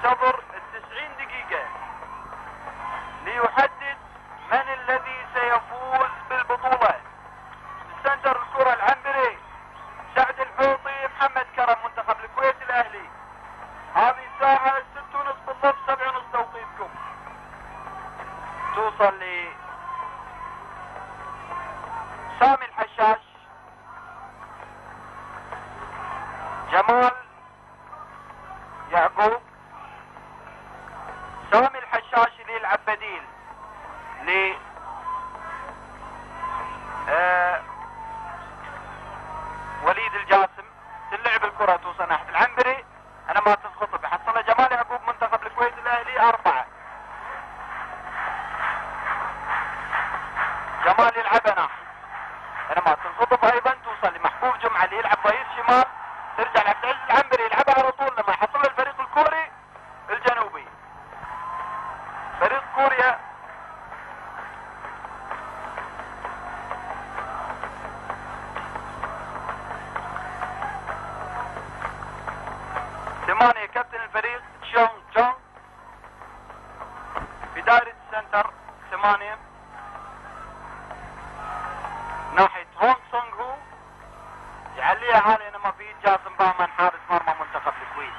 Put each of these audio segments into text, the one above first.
ينتظر 90 دقيقة ليحدد من الذي سيفوز بالبطولة. السنتر الكرة العنبري، سعد الحوطي، محمد كرم، منتخب الكويت الأهلي. هذه الساعة 6:30 بالضبط، 7:30 توقيتكم. توصل ل سامي الحشاش، جمال يعقوب. سامي الحشاش اللي يلعب بديل ل وليد الجاسم. تلعب الكرة توصل ناحية العنبري، انا ما تنخطب، يحصلها جمال يعقوب منتخب الكويت الاهلي 4. جمال يلعبها ناحية، انا ما تنخطب ايضا. توصل لمحبوب جمعة اللي يلعب ظهير شمال، ترجع لعبد العزيز العنبري يلعبها على طول لما يحصلها الفريق الكوري الجنوبي. فريق كوريا ثمانية. كابتن الفريق تشونغ جونغ في دائرة السنتر 8 ناحية هونغ سونغ هو، يعليها عالي انما في جاسم باهمان حارس مرمى منتخب الكويت.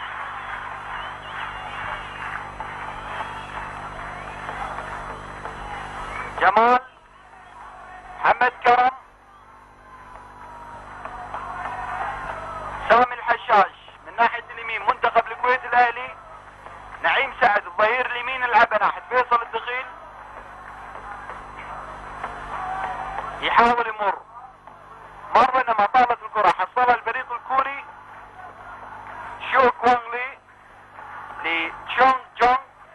جمال، محمد كرم، سامي الحشاش من ناحية اليمين منتخب الكويت الاهلي. نعيم سعد الظهير اليمين يلعبها ناحية فيصل الدخيل، يحاول يمر مرة انما طالت الكرة، حصلها الفريق الكوري شو كوانغلي لتشونغ جونغ،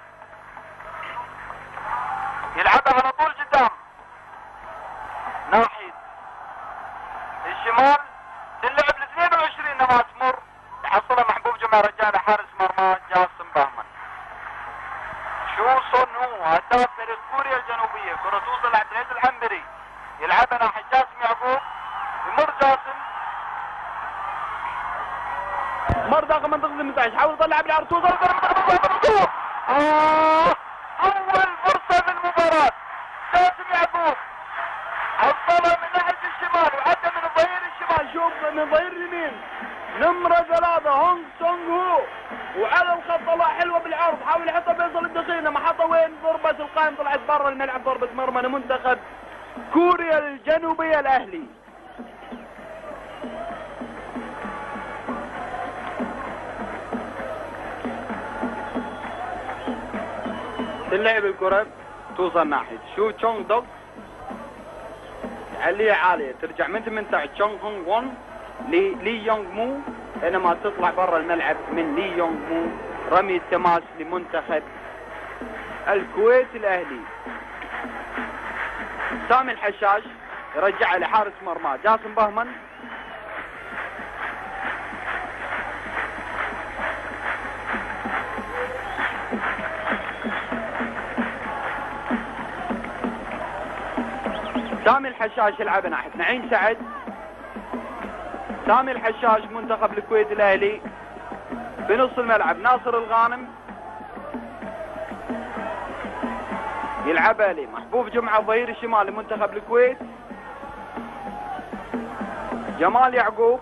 يلعبها على طول قدام ناحية الشمال، تلعب ل 22 انما تمر، يحصلها محبوب جمعة رجالة حارس مرمى جاسم باهمان. شو صن هو هداف فريق كوريا الجنوبية. كرة توصل لعبد العزيز العنبري، يلعبها ناحية جاسم يعقوب، يمر جاسم، مر داخل منطقة 18، حاول يطلع بالعرض، توصل أول فرصة في المباراة. جاسم يعقوب حصلها من ناحية الشمال وعدى من الظهير الشمال. شوف من ظهير اليمين نمرة 3 هونغ سونغ هو، وعلى الخط طلع حلوة بالعرض، حاول يحطها فيصل الدخيل، ما حطها وين؟ ضربة القائم طلعت برا الملعب، ضربة مرمى لمنتخب كوريا الجنوبية الأهلي. تلعب الكرة توصل ناحية شو تشونغ دوغ، عليها عالية، ترجع من 18 تشونغ هونغ وون لي يونغ مو، انما تطلع برا الملعب من لي يونغ مو. رمي التماس لمنتخب الكويت الاهلي. سامي الحشاش يرجعها لحارس مرمى جاسم باهمان، سامي الحشاش يلعب ناحية نعيم سعد. سامي الحشاش منتخب الكويت الاهلي بنص الملعب. ناصر الغانم يلعبها لي محبوب جمعة ظهير الشمال لمنتخب الكويت. جمال يعقوب،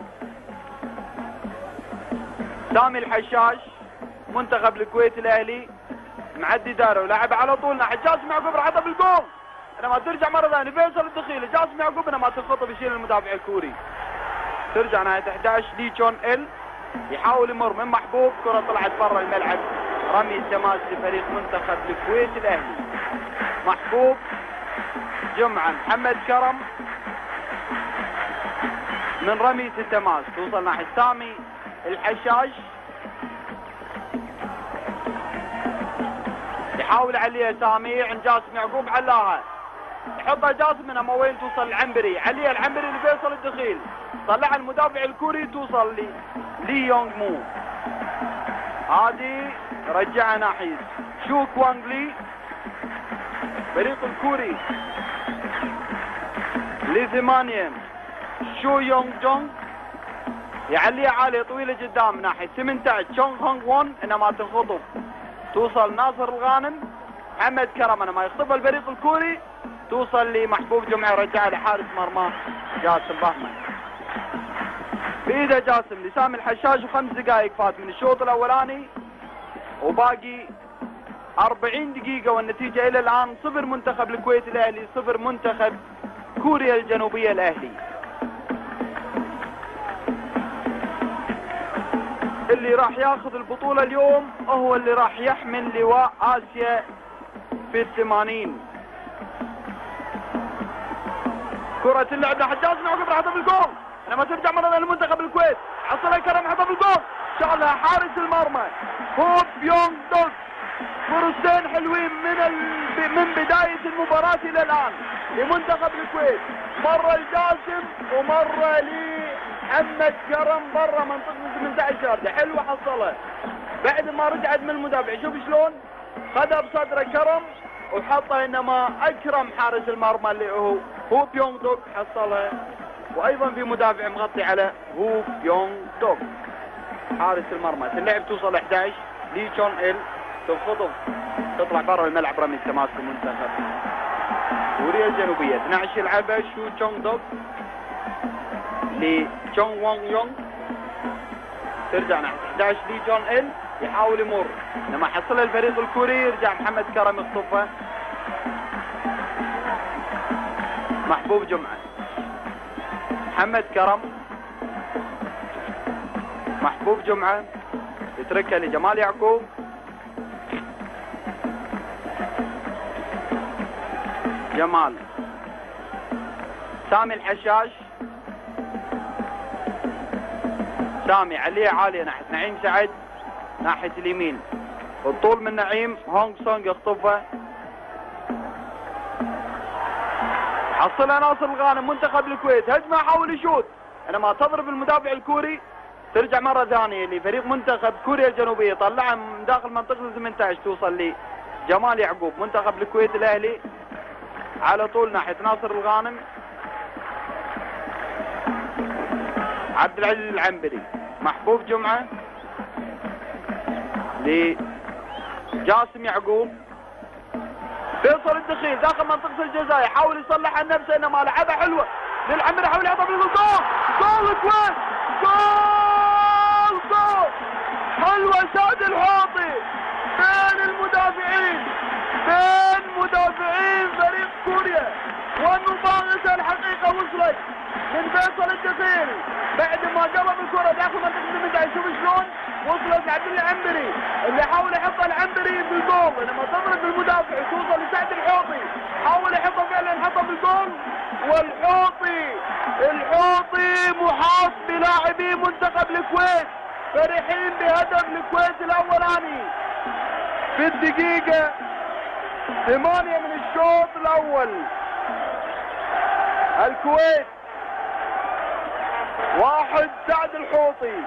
سامي الحشاش منتخب الكويت الاهلي معدي داره ولعب على طول ناحية جاسم يعقوب، راح بالجول انما ترجع مرة ثانية فيصل الدخيل. جاسم يعقوب انما تنخطف يشيل المدافع الكوري. ترجع ناحية 11 لي تشون ال، يحاول يمر من محبوب، كرة طلعت برا الملعب. رمي التماس لفريق منتخب الكويت الاهلي. محبوب جمعة، محمد كرم من رمية التماس، توصل ناحية سامي الحشاش، يحاول عليها سامي عند جاسم يعقوب، علاها يحطها جاسم انما وين؟ توصل العنبري، عليها العنبري لفيصل الدخيل، طلعها المدافع الكوري، توصل لي يونغ مو. هذه رجعها ناحية شو كوانغ لي فريق الكوري ل8 شو يونغ جونغ، يعليها عالية طويلة قدام ناحية 18 تشونغ هونغ وون انما تنخطف توصل ناصر الغانم. محمد كرم انما يخطفها الفريق الكوري توصل لمحبوب جمعة رجعها لحارس مرمى جاسم بهمن. بإيده جاسم لسامي الحشاش و5 دقائق فات من الشوط الأولاني وباقي 40 دقيقة والنتيجة إلى الآن 0 منتخب الكويت الأهلي 0 منتخب كوريا الجنوبية الأهلي. اللي راح ياخذ البطولة اليوم هو اللي راح يحمل لواء آسيا في ال80. كرة اللعب ناحية جاسم يعقوب راح يحطها بالجول لما ترجع مرة لمنتخب الكويت. حصلها كرم حطها بالجول شالها حارس المرمى هو بيونغ دوغ. فرصتين حلوين من بداية المباراة إلى الآن لمنتخب الكويت، مرة لجاسم ومرة لمحمد كرم برا منطقة 18 ياردة. حلوة حصلها بعد ما رجعت من المدافع. شوف شلون خذها بصدره كرم وحطها انما اكرم حارس المرمى اللي هو بيونغ دوغ حصلها. وايضا في مدافع مغطي على هو بيونغ دوغ حارس المرمى. اللعب توصل 11 لي تشون إل تنخطف تطلع برا الملعب رمي التماس المنتخب كوريا الجنوبية. 12 يلعبها شو تشونغ دوغ لتشونغ وونغ يونغ ترجع ناحية 11 لي جون إل يحاول يمر لما حصلها الفريق الكوري يرجع محمد كرم يخطفها. محبوب جمعة محمد كرم محبوب جمعة يتركها لجمال يعقوب. جمال سامي الحشاش سامي عليه عالية ناحية نعيم سعد ناحية اليمين الطول من نعيم هونغ سونغ يخطفها. حصلها ناصر الغانم منتخب الكويت هجمة حاول يشوت انما تضرب المدافع الكوري ترجع مرة ثانية لفريق منتخب كوريا الجنوبية طلعها من داخل منطقة 18 توصل لجمال يعقوب منتخب الكويت الأهلي على طول ناحية ناصر الغانم. عبد العزيز العنبري محبوب جمعة لجاسم يعقوب. فيصل الدخيل داخل منطقة الجزاء يحاول يصلح عن نفسه انما لعبها حلوة للعنبري يحاول يحطها بالجول. جول الكويت جول حلوة سعد الحوطي بين المدافعين بين مدافعين فريق كوريا والمباغتة الحقيقة وصلت من فيصل الدخيل بعد ما قلب الكرة داخل منطقة 18. شوف شلون وصلت لعبد الله العنبري اللي حاول يحطها العنبري بالجول لما تضرب المدافع توصل لسعد الحوطي حاول يحطها فعلا حطها بالجول. والحوطي محاط بلاعبي منتخب الكويت فرحين بهدف الكويت الاولاني في الدقيقة 8 من الشوط الاول. الكويت 1 سعد الحوطي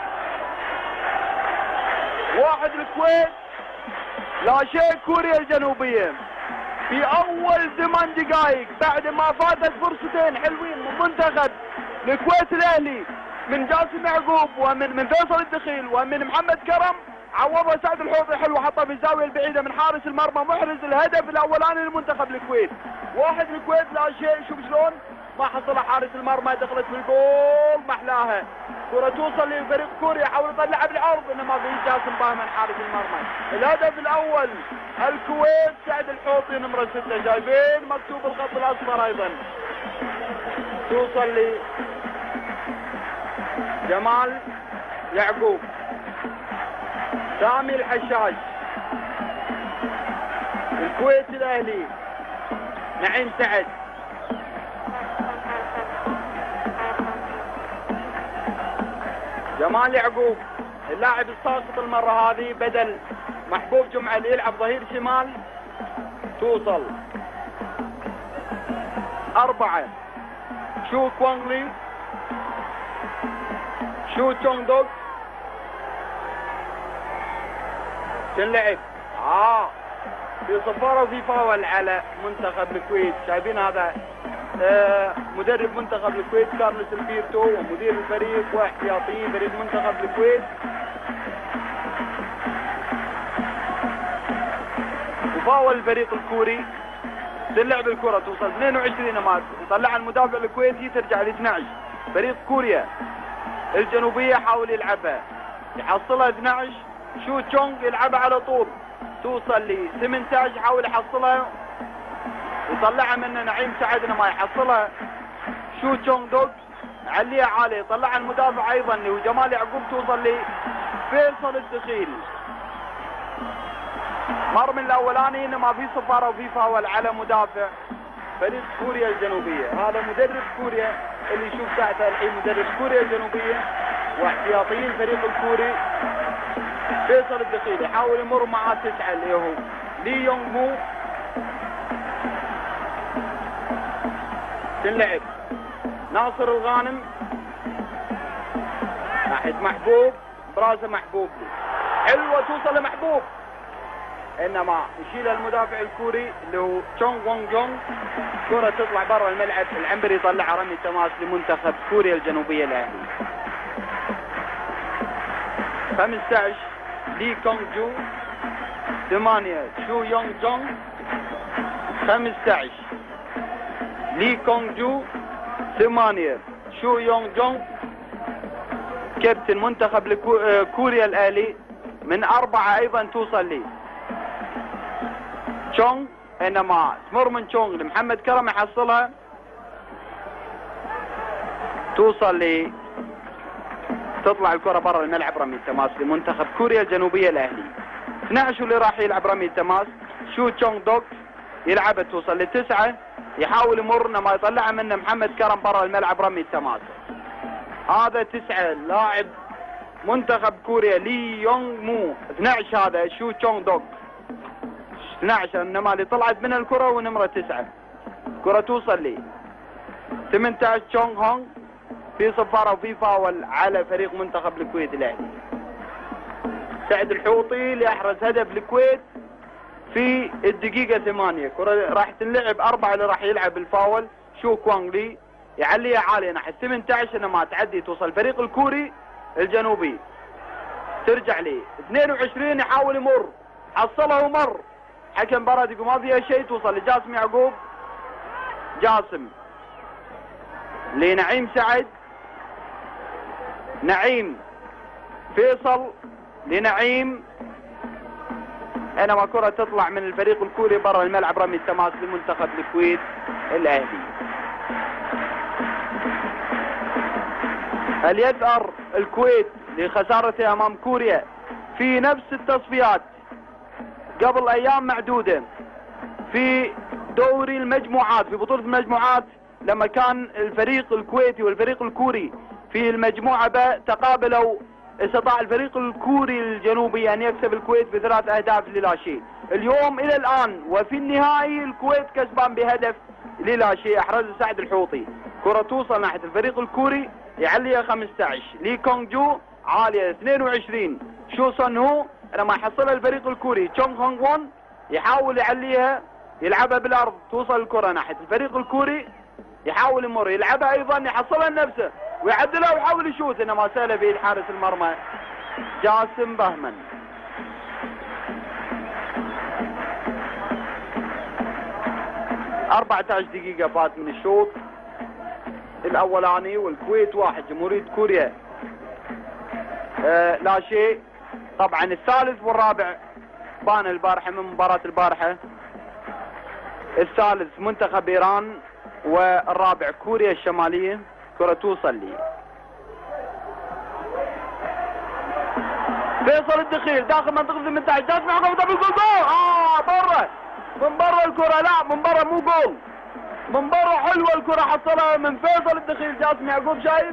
1 الكويت لا شيء كوريا الجنوبية. في اول 8 دقائق بعد ما فاتت فرصتين حلوين من منتخب الكويت الاهلي من جاسم يعقوب ومن فيصل الدخيل ومن محمد كرم عوضها سعد الحوطي حلوة حطها في الزاوية البعيدة من حارس المرمى محرز الهدف الاولاني لمنتخب الكويت. 1 الكويت لا شيء. شوف شلون ما حصلها حارس المرمى دخلت في الجول محلاها. كرة توصل لفريق كوريا حاول يطلعها بالعرض انما في جاسم بهمن حارس المرمى. الهدف الاول الكويت سعد الحوطي نمرة 6 شايفين مكتوب الخط الاصفر ايضا. توصل جمال يعقوب سامي الحشاش الكويت الاهلي نعيم سعد جمال يعقوب اللاعب الساقط المرة هذه بدل محبوب جمعة اللي يلعب ظهير شمال. توصل 4 شو كوانغلي شو تشونغ دوغ تنلعب في صفارة وفي فاول على منتخب الكويت. شايفين هذا مدرب منتخب الكويت كارلوس البيرتو ومدير الفريق واحتياطيين فريق منتخب الكويت. وفاول الفريق الكوري. تلعب الكرة توصل 22 امات، يطلعها المدافع الكويتي ترجع ل 12. فريق كوريا الجنوبية حاول يلعبها، يحصلها 12. شو تشونغ يلعبها على طول توصل ل 18، يحاول يحصلها يطلعها منه نعيم سعد ما يحصلها. شو تشونغ دوغ عليها عالي يطلعها المدافع ايضا اللي هو جمال يعقوب توصل لفيصل الدخيل. مر من الاولاني انما في صفاره وفي فاول على مدافع فريق كوريا الجنوبيه. هذا مدرب كوريا اللي يشوف ساعته الحين، مدرب كوريا الجنوبيه واحتياطيين فريق الكوري فيصل الدخيل يحاول يمر مع 9 اللي هو لي يونغ مو. تنلعب ناصر الغانم ناحيه محبوب، براسه محبوب حلوه توصل لمحبوب، انما يشيلها المدافع الكوري اللي هو تشونغ وونغ جونغ. كرة تطلع برا الملعب، العنبري يطلعها رمي تماس لمنتخب كوريا الجنوبية الاهلي. 15 لي كونغ جو، 8 شو يونغ جونغ. 15 لي كونغ جو، 8 شو يونغ جونغ كابتن منتخب كوريا الاهلي. من 4 ايضا توصل لي تشونغ، انما تمر من تشونغ لمحمد كرم يحصلها توصل لي تطلع الكرة برا الملعب رمي التماس لمنتخب كوريا الجنوبية الاهلي. 12 اللي راح يلعب رمي التماس شو تشونغ دوغ يلعبها توصل ل9، يحاول يمر انما يطلعها منه محمد كرم برا الملعب رمي التماس. هذا 9 لاعب منتخب كوريا لي يونغ مو. 12 هذا شو تشونغ دوغ 12، انما اللي طلعت من الكرة ونمرة 9. كرة توصل لي 18 تشونغ هونغ. في صفارة وفي فاول على فريق منتخب الكويت الاهلي. سعد الحوطي ليحرز هدف الكويت في الدقيقة 8. كرة راح تنلعب 4 اللي راح يلعب الفاول شو كوانغ لي يعليها عالية ناحية 18، انما تعدي توصل الفريق الكوري الجنوبي. ترجع لي 22 يحاول يمر، حصلها ومر، حكم برد يقول ما فيها شيء، توصل لجاسم يعقوب. جاسم لنعيم سعد، نعيم فيصل لنعيم، انما كرة تطلع من الفريق الكوري برا الملعب رمي التماس لمنتخب الكويت الاهلي. هل يثأر الكويت لخسارته امام كوريا في نفس التصفيات قبل ايام معدودة في دوري المجموعات في بطولة المجموعات، لما كان الفريق الكويتي والفريق الكوري في المجموعة ب تقابلوا، استطاع الفريق الكوري الجنوبي ان يكسب الكويت ب3 اهداف للا شيء. اليوم الى الان وفي النهائي الكويت كسبان بهدف للا شيء، احرز سعد الحوطي. كرة توصل ناحية الفريق الكوري يعليها 15 لي كونغ جو عالية 22 شو سون هو، لما يحصلها الفريق الكوري تشونغ هونغ وون يحاول يعليها يلعبها بالارض، توصل الكرة ناحية الفريق الكوري يحاول يمر يلعبها ايضا يحصلها لنفسه ويعدلها ويحاول يشوت، انما سهله بيد حارس المرمى جاسم بهمن. أربعة 14 دقيقة فات من الشوط الاولاني والكويت 1 جمهورية كوريا لا شيء. طبعا الثالث والرابع بان البارحة من مباراة البارحة، الثالث منتخب ايران والرابع كوريا الشمالية. كرة توصل لي فيصل الدخيل داخل منطقة 18 جاسم يعقوب ضرب الجول. برا من برا الكرة، لا من برا مو جول، من برا حلوة الكرة حصلها من فيصل الدخيل. جاسم يعقوب شايف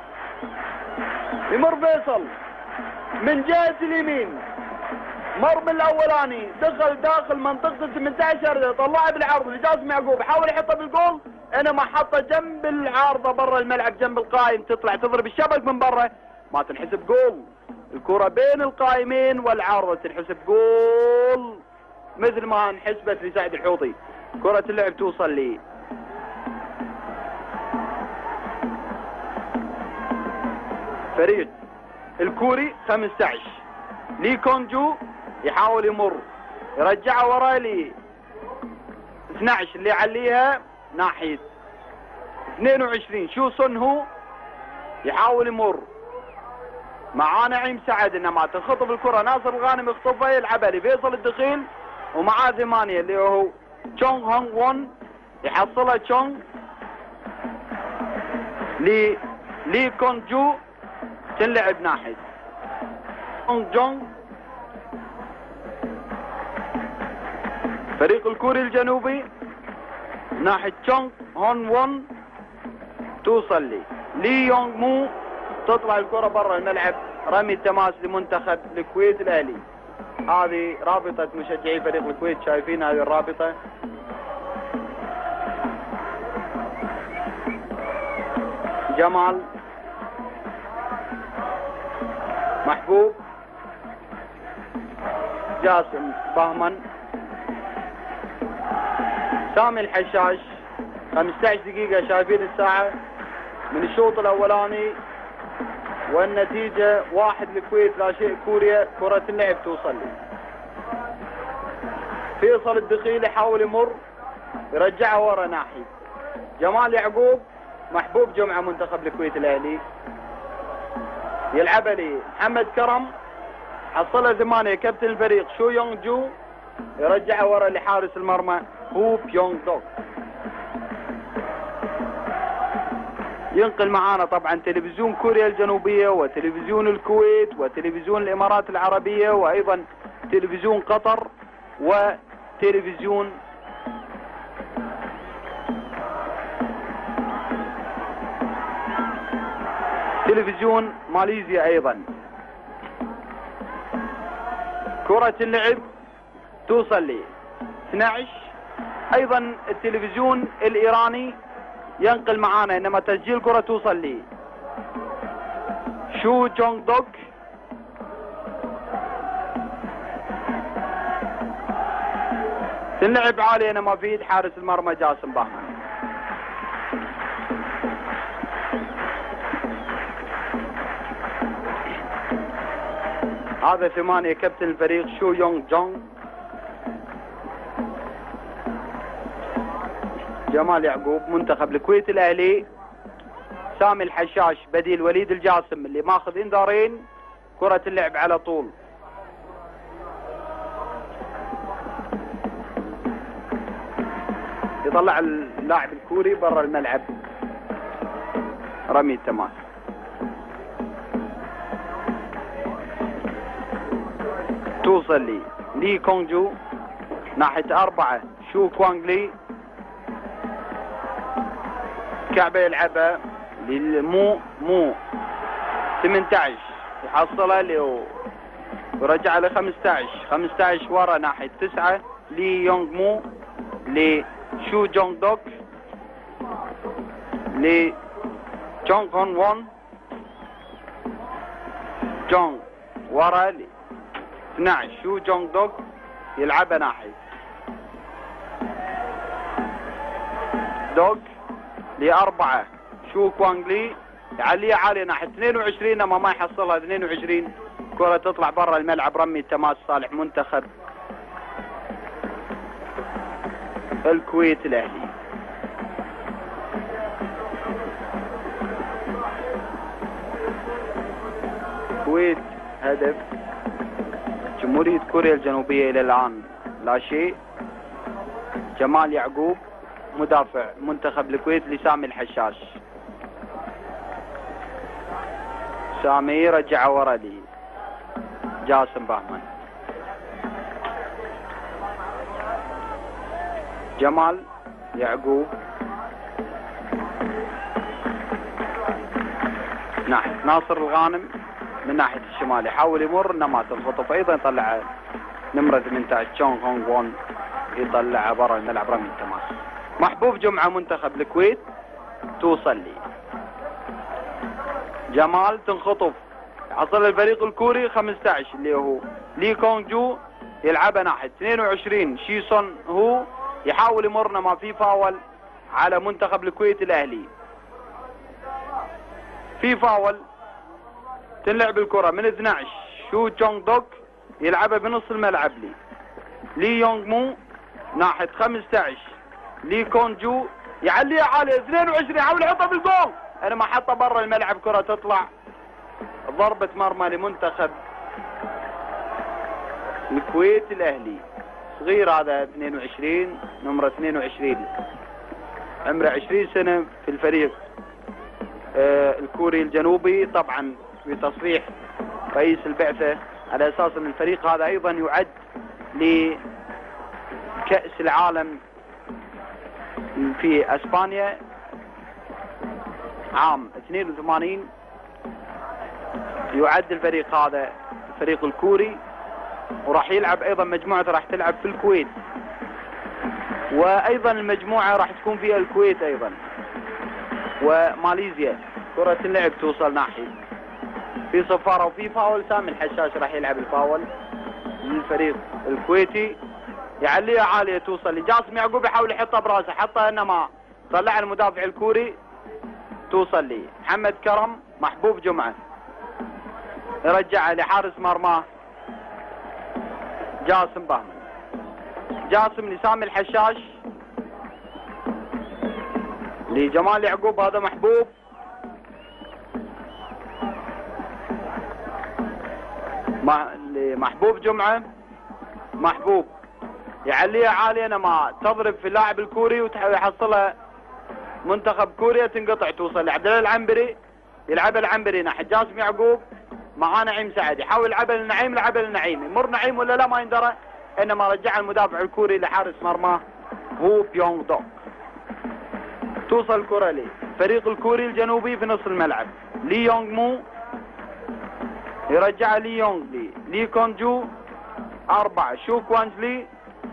يمر فيصل من جهة اليمين، مر من الاولاني دخل داخل منطقة 18 طلعها بالعرض لجاسم يعقوب حاول يحطها بالجول، انما حطها جنب العارضة برا الملعب جنب القائم، تطلع تضرب الشبك من برا ما تنحسب جول. الكرة بين القائمين والعارضة تنحسب جول مثل ما انحسبت لسعد الحوطي. كرة اللعب توصل لي فريق الكوري 15. لي كونجو يحاول يمر يرجعها ورا لي 12 اللي يعليها ناحية 22. شو سون هو يحاول يمر مع نعيم سعد انما تنخطف الكرة. ناصر الغانم يخطفها يلعبها لفيصل الدخيل ومعاه 8 اللي هو تشونغ هونغ وون يحصلها تشونغ لي كونجو تنلعب ناحية هونغ جونغ. فريق الكوري الجنوبي ناحية تشونغ هون وون توصل لي يونغ مو تطلع الكرة برا الملعب. رمي التماس لمنتخب الكويت الاهلي. هذه رابطة مشجعي فريق الكويت شايفين هذه الرابطة. جمال محبوب جاسم بهمن سامي الحشاش. 15 دقيقة شايفين الساعة من الشوط الاولاني والنتيجة 1 الكويت لا شيء كوريا. كرة اللعب توصل لي فيصل الدخيل يحاول يمر يرجعها ورا ناحية جمال يعقوب. محبوب جمعة منتخب الكويت الاهلي يلعبها لي محمد كرم حصلها 8 كابتن الفريق شو يونغ جو يرجعها ورا لحارس المرمى هو بيونغ دوك. ينقل معانا طبعا تلفزيون كوريا الجنوبية وتلفزيون الكويت وتلفزيون الامارات العربية وايضا تلفزيون قطر وتلفزيون ماليزيا ايضا. كرة اللعب توصل لي 12. ايضا التلفزيون الايراني ينقل معانا انما تسجيل كرة توصل لي شو جونغ دوك تنلعب عالي انما في ايد حارس المرمى جاسم بهمن. هذا 8 كابتن الفريق شو يونغ جونغ. جمال يعقوب منتخب الكويت الاهلي. سامي الحشاش بديل وليد الجاسم اللي ماخذ انذارين. كرة اللعب على طول يطلع اللاعب الكوري برا الملعب. رمي التماس توصل لي كونجو ناحية 4 شو كوانغ لي كعبة يلعبها للمو 18 يحصلها له ورجع ل 15 ورا ناحية 9 لي يونغ مو لشو جونغ دوك لجونغ هون وون. جونغ ورا لي 12 شو جونغ دوك يلعبها ناحية دوك ل4 شو كوانغ لي يعليها عالية ناحية 22 اما ما يحصلها 22. كرة تطلع برا الملعب. رمي التماس صالح منتخب الكويت الاهلي. الكويت هدف. جمهورية كوريا الجنوبية الى الان لا شيء. جمال يعقوب مدافع منتخب الكويت لسامي الحشاش. سامي رجع ورا لي جاسم بهمن. جمال يعقوب ناحية ناصر الغانم من ناحية الشمال يحاول يمر انما تنخطف ايضا يطلع نمرة 18 تشونغ هونغ وون يطلع برا الملعب. رمي التماس محبوب جمعة منتخب الكويت توصل لي جمال تنخطف حصل الفريق الكوري 15 اللي هو لي كونغ جو يلعبها ناحية 22 شيسون هو يحاول يمرنا ما في فاول على منتخب الكويت الاهلي. في فاول تنلعب الكرة من 12 شو جونغ دوك يلعبها بنص الملعب لي يونغ مو ناحية 15 لي كونجو يعليها عالية 22 يحاول يحطها بالجول انا ما حطها برا الملعب كرة تطلع ضربة مرمى لمنتخب الكويت الاهلي صغير هذا 22 نمرة 22 عمره 20 سنة في الفريق الكوري الجنوبي طبعا بتصريح رئيس البعثة على اساس ان الفريق هذا ايضا يعد لكأس العالم في اسبانيا عام 82 يعد الفريق هذا الفريق الكوري وراح يلعب ايضا مجموعته راح تلعب في الكويت وايضا المجموعة راح تكون فيها الكويت ايضا وماليزيا. كرة اللعب توصل ناحية في صفارة وفي فاول سامي الحشاش راح يلعب الفاول للفريق الكويتي يعليها عالية توصل لجاسم يعقوب يحاول يحطها براسه حطها انما طلع المدافع الكوري توصل لي محمد كرم محبوب جمعة يرجعها لحارس مرماه جاسم بهمن جاسم لسامي الحشاش لجمال يعقوب هذا محبوب لمحبوب جمعة محبوب يعليها عالية انما تضرب في اللاعب الكوري ويحصلها منتخب كوريا تنقطع توصل لعبد الله العنبري يلعبها العنبري ناحية جاسم يعقوب مع نعيم سعد يحاول يلعبها لنعيم لعبها لنعيم يمر نعيم ولا لا ما يندرى انما رجع المدافع الكوري لحارس مرماه هو بيونغ دوك. توصل الكرة لي فريق الكوري الجنوبي في نص الملعب لي يونغ مو يرجع لي يونغ لي كونجو 4 شو كوانجلي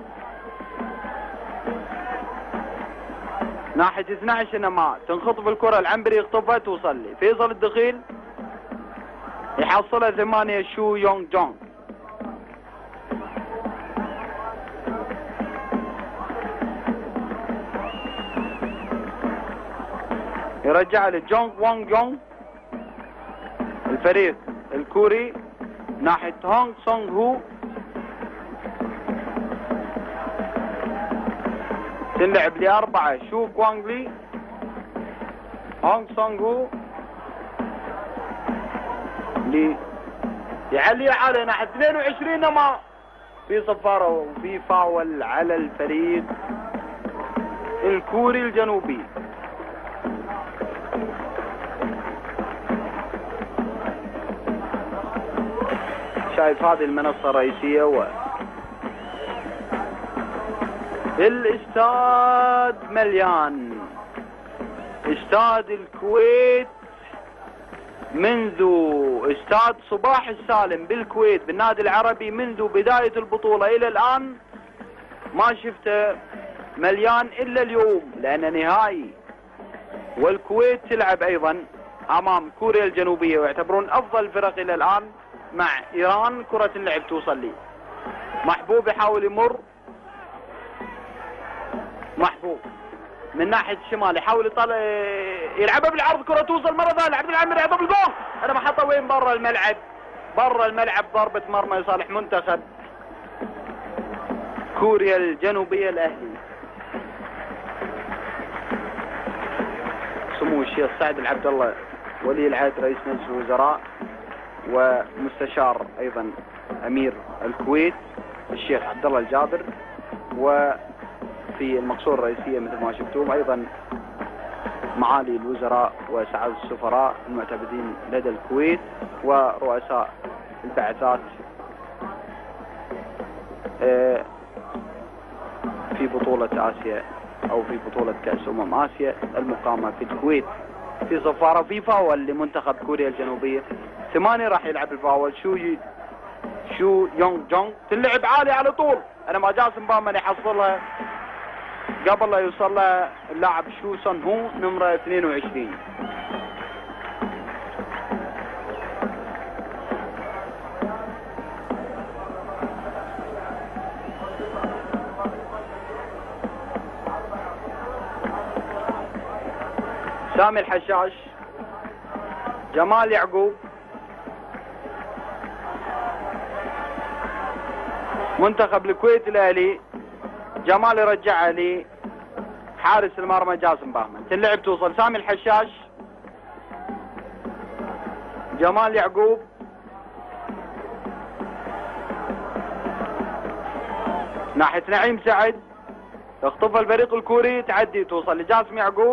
ناحية 12 انما تنخطف الكرة العنبري يخطفها توصل لي فيصل الدخيل يحصلها 8 شو يونغ جونغ يرجع لجونغ وونغ جونغ الفريق الكوري ناحية هونغ سونغ هو تلعب ل4 شو كوانغلي هونغ سونغ هو يعلي على ناحية 22 انما في صفارة وفي فاول على الفريق الكوري الجنوبي. شايف هذه المنصة الرئيسية الاستاد مليان استاد الكويت منذ استاد صباح السالم بالكويت بالنادي العربي منذ بداية البطولة الى الان ما شفته مليان الا اليوم لان نهائي والكويت تلعب ايضا امام كوريا الجنوبية ويعتبرون افضل الفرق الى الان مع ايران. كرة اللعب توصل لي محبوب يحاول يمر محبوب من ناحية الشمال يحاول يطلع يلعبها بالعرض كرة توصل مرة ثانية عبد العمري يحطها بالجول انا ما حطها وين برا الملعب ضربة مرمى لصالح منتخب كوريا الجنوبية الاهلي. سمو الشيخ سعد العبد الله ولي العهد رئيس مجلس الوزراء ومستشار ايضا امير الكويت الشيخ عبد الله الجابر وفي المقصورة الرئيسية مثل ما شفتم ايضا معالي الوزراء وسعادة السفراء المعتمدين لدى الكويت ورؤساء البعثات في بطولة آسيا او في بطولة كأس آسيا المقامة في الكويت. في صفارة في فاول لمنتخب كوريا الجنوبية 8 راح يلعب الفاول شو يونغ جونغ تلعب عالي على طول انا ما جاسم بامن يحصلها قبل لا يوصل لها اللاعب شو سون هو نمرة 22. سامي الحشاش جمال يعقوب منتخب الكويت الاهلي. جمال يرجعها لحارس المرمى جاسم باهمن. تلعب توصل سامي الحشاش، جمال يعقوب، ناحية نعيم سعد، يخطفها الفريق الكوري، تعدي توصل لجاسم يعقوب،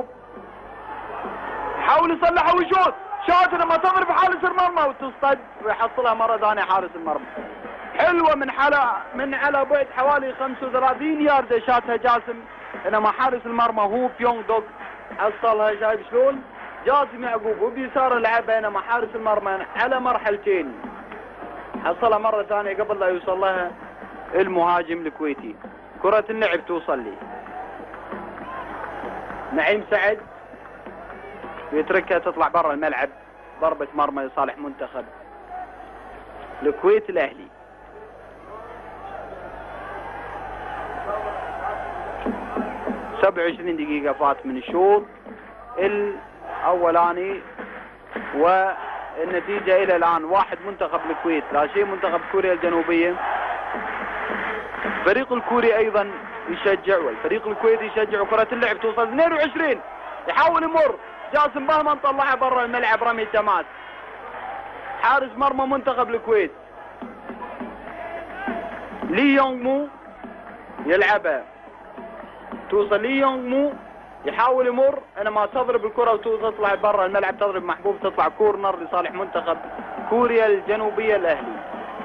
يحاول يصلحها ويشوط، شوط لما تضرب حارس المرمى وتصطد ويحصلها مرة ثانية حارس المرمى. حلوة من على بعد حوالي 35 ياردة شاتها جاسم، انما حارس المرمى هو بيونغ دوغ حصلها. شايف شلون؟ جاسم يعقوب وبيسار لعبها، انما حارس المرمى على مرحلتين حصلها مرة ثانية قبل لا يوصل لها المهاجم الكويتي. كرة اللعب توصل لي نعيم سعد، يتركها تطلع برا الملعب. ضربة مرمى لصالح منتخب الكويت الاهلي. - 27 دقيقة فات من الشوط الاولاني، والنتيجة الى الان 1 منتخب الكويت لا شيء منتخب كوريا الجنوبية. الفريق الكوري ايضا يشجع والفريق الكويتي يشجع. وكرة اللعب توصل 22، يحاول يمر جاسم باهمن، طلعها برا الملعب رمي تماس. حارس مرمى منتخب الكويت لي يونغ مو يلعبها، توصل لي يونغ مو، يحاول يمر، انما تضرب الكرة وتطلع برا الملعب، تضرب محبوب، تطلع كورنر لصالح منتخب كوريا الجنوبية الاهلي.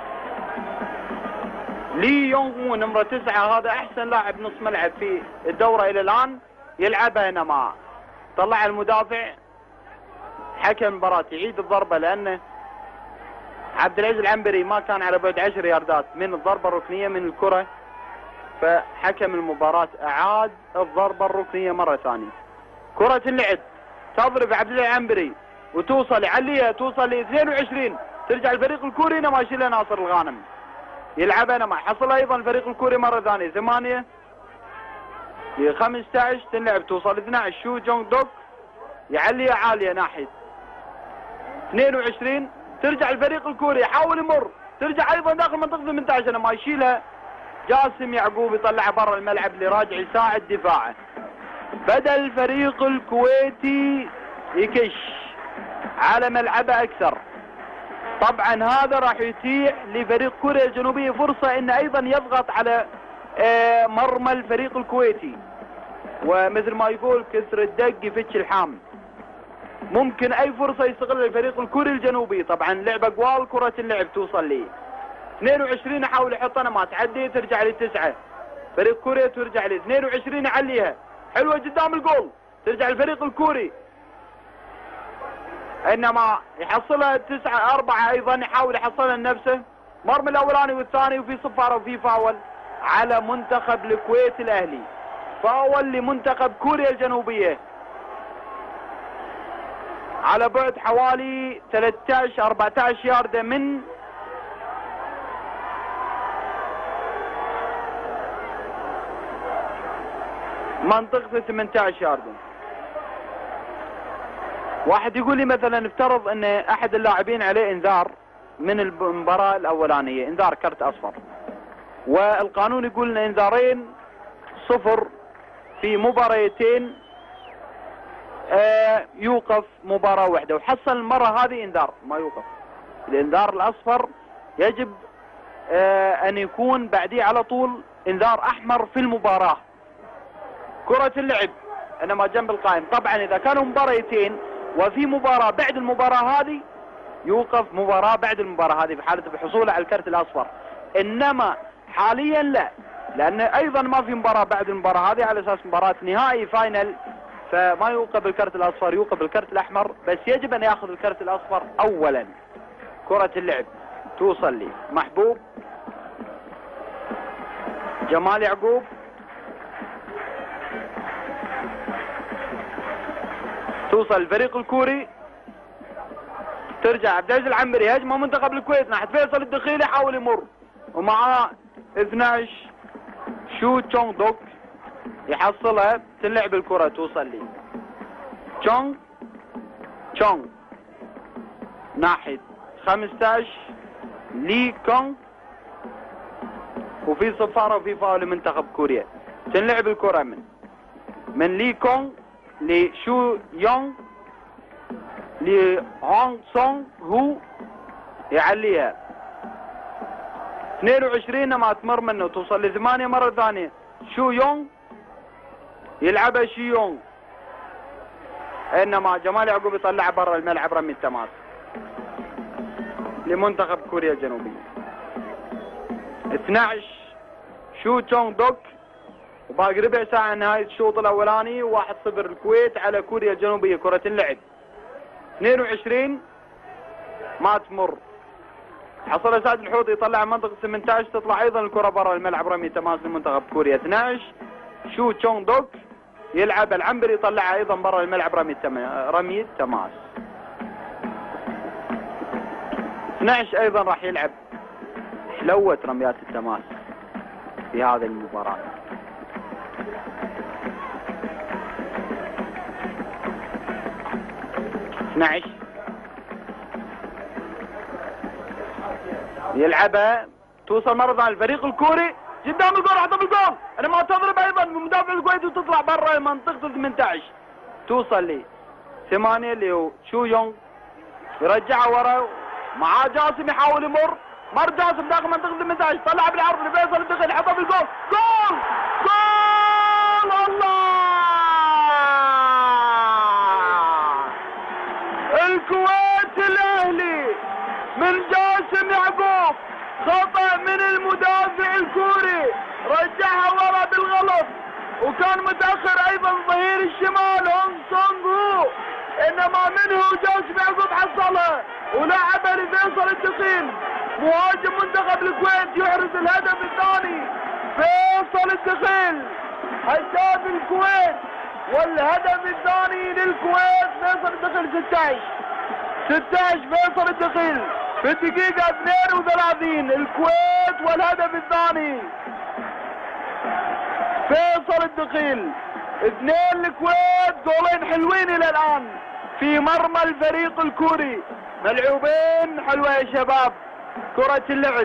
لي يونغ مو نمرة 9، هذا احسن لاعب نص ملعب في الدورة الى الان، يلعبها انما طلع المدافع. حكم المباراة يعيد الضربة لانه عبد العزيز العنبري ما كان على بعد 10 ياردات من الضربة الركنية من الكرة، فحكم المباراة اعاد الضربة الركنية مرة ثانية. كرة اللعب تضرب عبد العزيز العنبري وتوصل يعليها، توصل ل 22، ترجع الفريق الكوري انما يشيلها ناصر الغانم، يلعبها انما يحصلها ايضا الفريق الكوري مرة ثانية. 8 ل 15 تلعب، توصل 12 شو جونغ دوك، يعليها عالية ناحية 22، ترجع الفريق الكوري يحاول يمر، ترجع ايضا داخل منطقة 18 انما يشيلها جاسم يعقوب، يطلعها برا الملعب لراجع يساعد دفاعه. بدأ الفريق الكويتي يكش على ملعبه اكثر. طبعا هذا راح يتيح لفريق كوريا الجنوبية فرصة انه ايضا يضغط على مرمى الفريق الكويتي، ومثل ما يقول كسر الدق يفتش الحام. ممكن اي فرصة يستغلها الفريق الكوري الجنوبي. طبعا لعبة قوال، كرة اللعب توصل لي 22، يحاول يحطها ما تعدي، ترجع للتسعة، فريق كوريا ترجع لي 22 يعليها، حلوة قدام الجول، ترجع الفريق الكوري انما يحصلها 9-4 ايضا، يحاول يحصلها لنفسه. مرمى الاولاني والثاني وفي صفارة وفي فاول على منتخب الكويت الاهلي، فاول لمنتخب كوريا الجنوبية على بعد حوالي 13-14 ياردة من منطقة 18 ياردة. واحد يقول لي مثلا افترض ان احد اللاعبين عليه انذار من المباراة الاولانية، انذار كرت اصفر، والقانون يقول ان انذارين 0 في مباريتين يوقف مباراة واحدة، وحصل المرة هذه انذار ما يوقف. الانذار الاصفر يجب ان يكون بعديه على طول انذار احمر في المباراة. كرة اللعب انما جنب القائم. طبعا اذا كانوا مباريتين وفي مباراة بعد المباراة هذه يوقف مباراة بعد المباراة هذه في حالة بحصوله على الكرت الاصفر، انما حاليا لا، لان ايضا ما في مباراة بعد المباراة هذه على اساس مباراة نهائي فاينل، فما يوقف الكرت الاصفر، يوقف الكرت الاحمر، بس يجب ان ياخذ الكرت الاصفر اولا. كرة اللعب توصل لي محبوب، جمال يعقوب، توصل الفريق الكوري، ترجع عبد العزيز العنبري، هجمه منتخب الكويت ناحيه فيصل الدخيلي، يحاول يمر ومعاه 12 شو تشونغ دوك، يحصلها، تلعب الكره توصل لي تشونغ ناحيه 15 لي كونغ، وفي صفارة وفي فاول لمنتخب كوريا. تنلعب الكرة من لي كونغ لشو يونغ لهونغ سونغ هو يعليها 22 لما تمر منه توصل ل8 مرة ثانية. شو يونغ يلعبها شي يونغ، انما جمال يعقوب يطلعها برا الملعب رمي التماس لمنتخب كوريا الجنوبية. 12 شو تشونغ دوك وباقي ربع ساعة نهاية الشوط الأولاني. 1-0 الكويت على كوريا الجنوبية. كرة اللعب 22 ما تمر. حصل سعد الحوضي يطلع منطقة 18 تطلع أيضا الكرة برا الملعب رمي تماس لمنتخب كوريا. 12 شو تشونغ دوك يلعب العنبري يطلعها أيضا برا الملعب رمي تماس. 12 أيضا راح يلعب حلوت رميات التماس في هذه المباراة. يلعبها توصل مرة ثانية الفريق الكوري قدام الجول حتى بالجول. انا ما تضرب ايضا من مدافع الكويت وتطلع برا منطقة 18 توصل لي 8 اللي هو شو يونغ يرجعها ورا معاه جاسم يحاول يمر جاسم داخل منطقة 18 طلع بالعرض لفيصل الدخل حطها بالجول. جول الله الكويت الاهلي من جاسم يعقوب. خطأ من المدافع الكوري رجعها ورا بالغلط وكان متأخر ايضا ظهير الشمال هونغ سونغ هو، انما منه جاسم يعقوب حصلها ولعبها لفيصل الدخيل مهاجم منتخب الكويت يحرز الهدف الثاني. فيصل الدخيل هداف الكويت والهدف الثاني للكويت. فيصل الدخيل 16 فيصل الدخيل في الدقيقة 32 الكويت والهدف الثاني. فيصل الدخيل 2 الكويت. جولين حلوين الى الان في مرمى الفريق الكوري ملعوبين حلوة يا شباب. كرة اللعب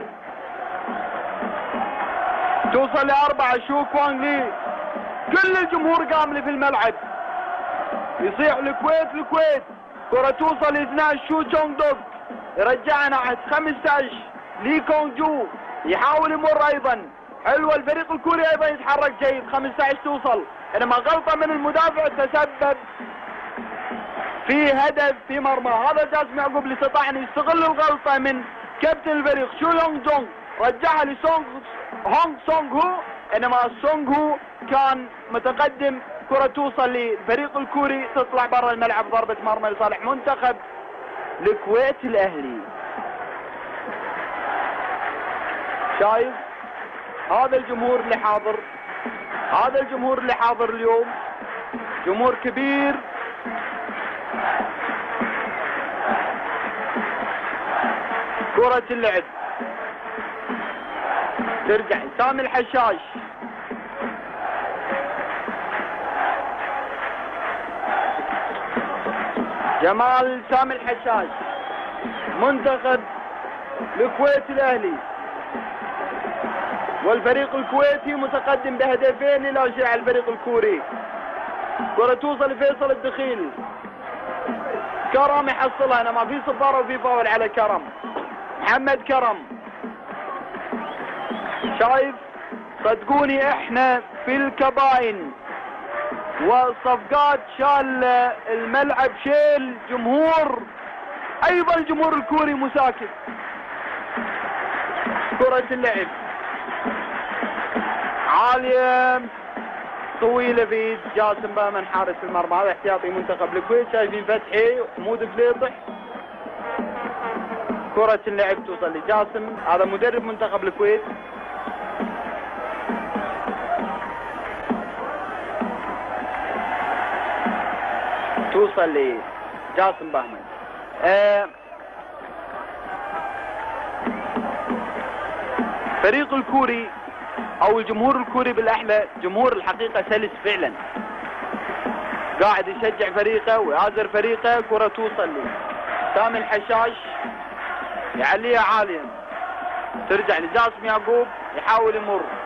توصل ل4 شو كوانغ لي. كل الجمهور قام في الملعب يصيح الكويت. كرة توصل ل 12 شو تشونغ دوك يرجعها ناحية 15 لي كونغ جو يحاول يمر ايضا. حلوة الفريق الكوري ايضا يتحرك جيد. 15 توصل انما غلطة من المدافع تسبب في هدف في مرمى. هذا جاسم يعقوب اللي استطاع ان يستغل الغلطة من كابتن الفريق شو يونغ جونغ رجعها هونغ سونغ هو، انما سونغ هو كان متقدم. كرة توصل للفريق الكوري تطلع برا الملعب ضربة مرمى لصالح منتخب الكويت الاهلي. شايف هذا الجمهور اللي حاضر اليوم جمهور كبير. كرة اللعب ترجع سامي الحشاش جمال سامي الحشاش منتخب الكويت الاهلي والفريق الكويتي متقدم بهدفين لا شيء على الفريق الكوري. كرة توصل لفيصل الدخيل. كرم يحصلها انما في صفارة وفي فاول على كرم. محمد كرم شايف صدقوني احنا في الكباين والصفقات شال الملعب شيل جمهور ايضا الجمهور الكوري مساكن. كرة اللعب عالية طويلة في جاسم بامن حارس المرمى. هذا احتياطي منتخب الكويت. شايفين فتحي وحمود فليطح. كرة اللعب توصل لجاسم هذا مدرب منتخب الكويت. توصل لجاسم بامن. فريق الكوري او الجمهور الكوري بالاحلى جمهور الحقيقة سلس فعلا قاعد يشجع فريقه ويعازر فريقه. كرة توصل لي سامي الحشاش يعليها عاليا ترجع لجاسم يعقوب، يحاول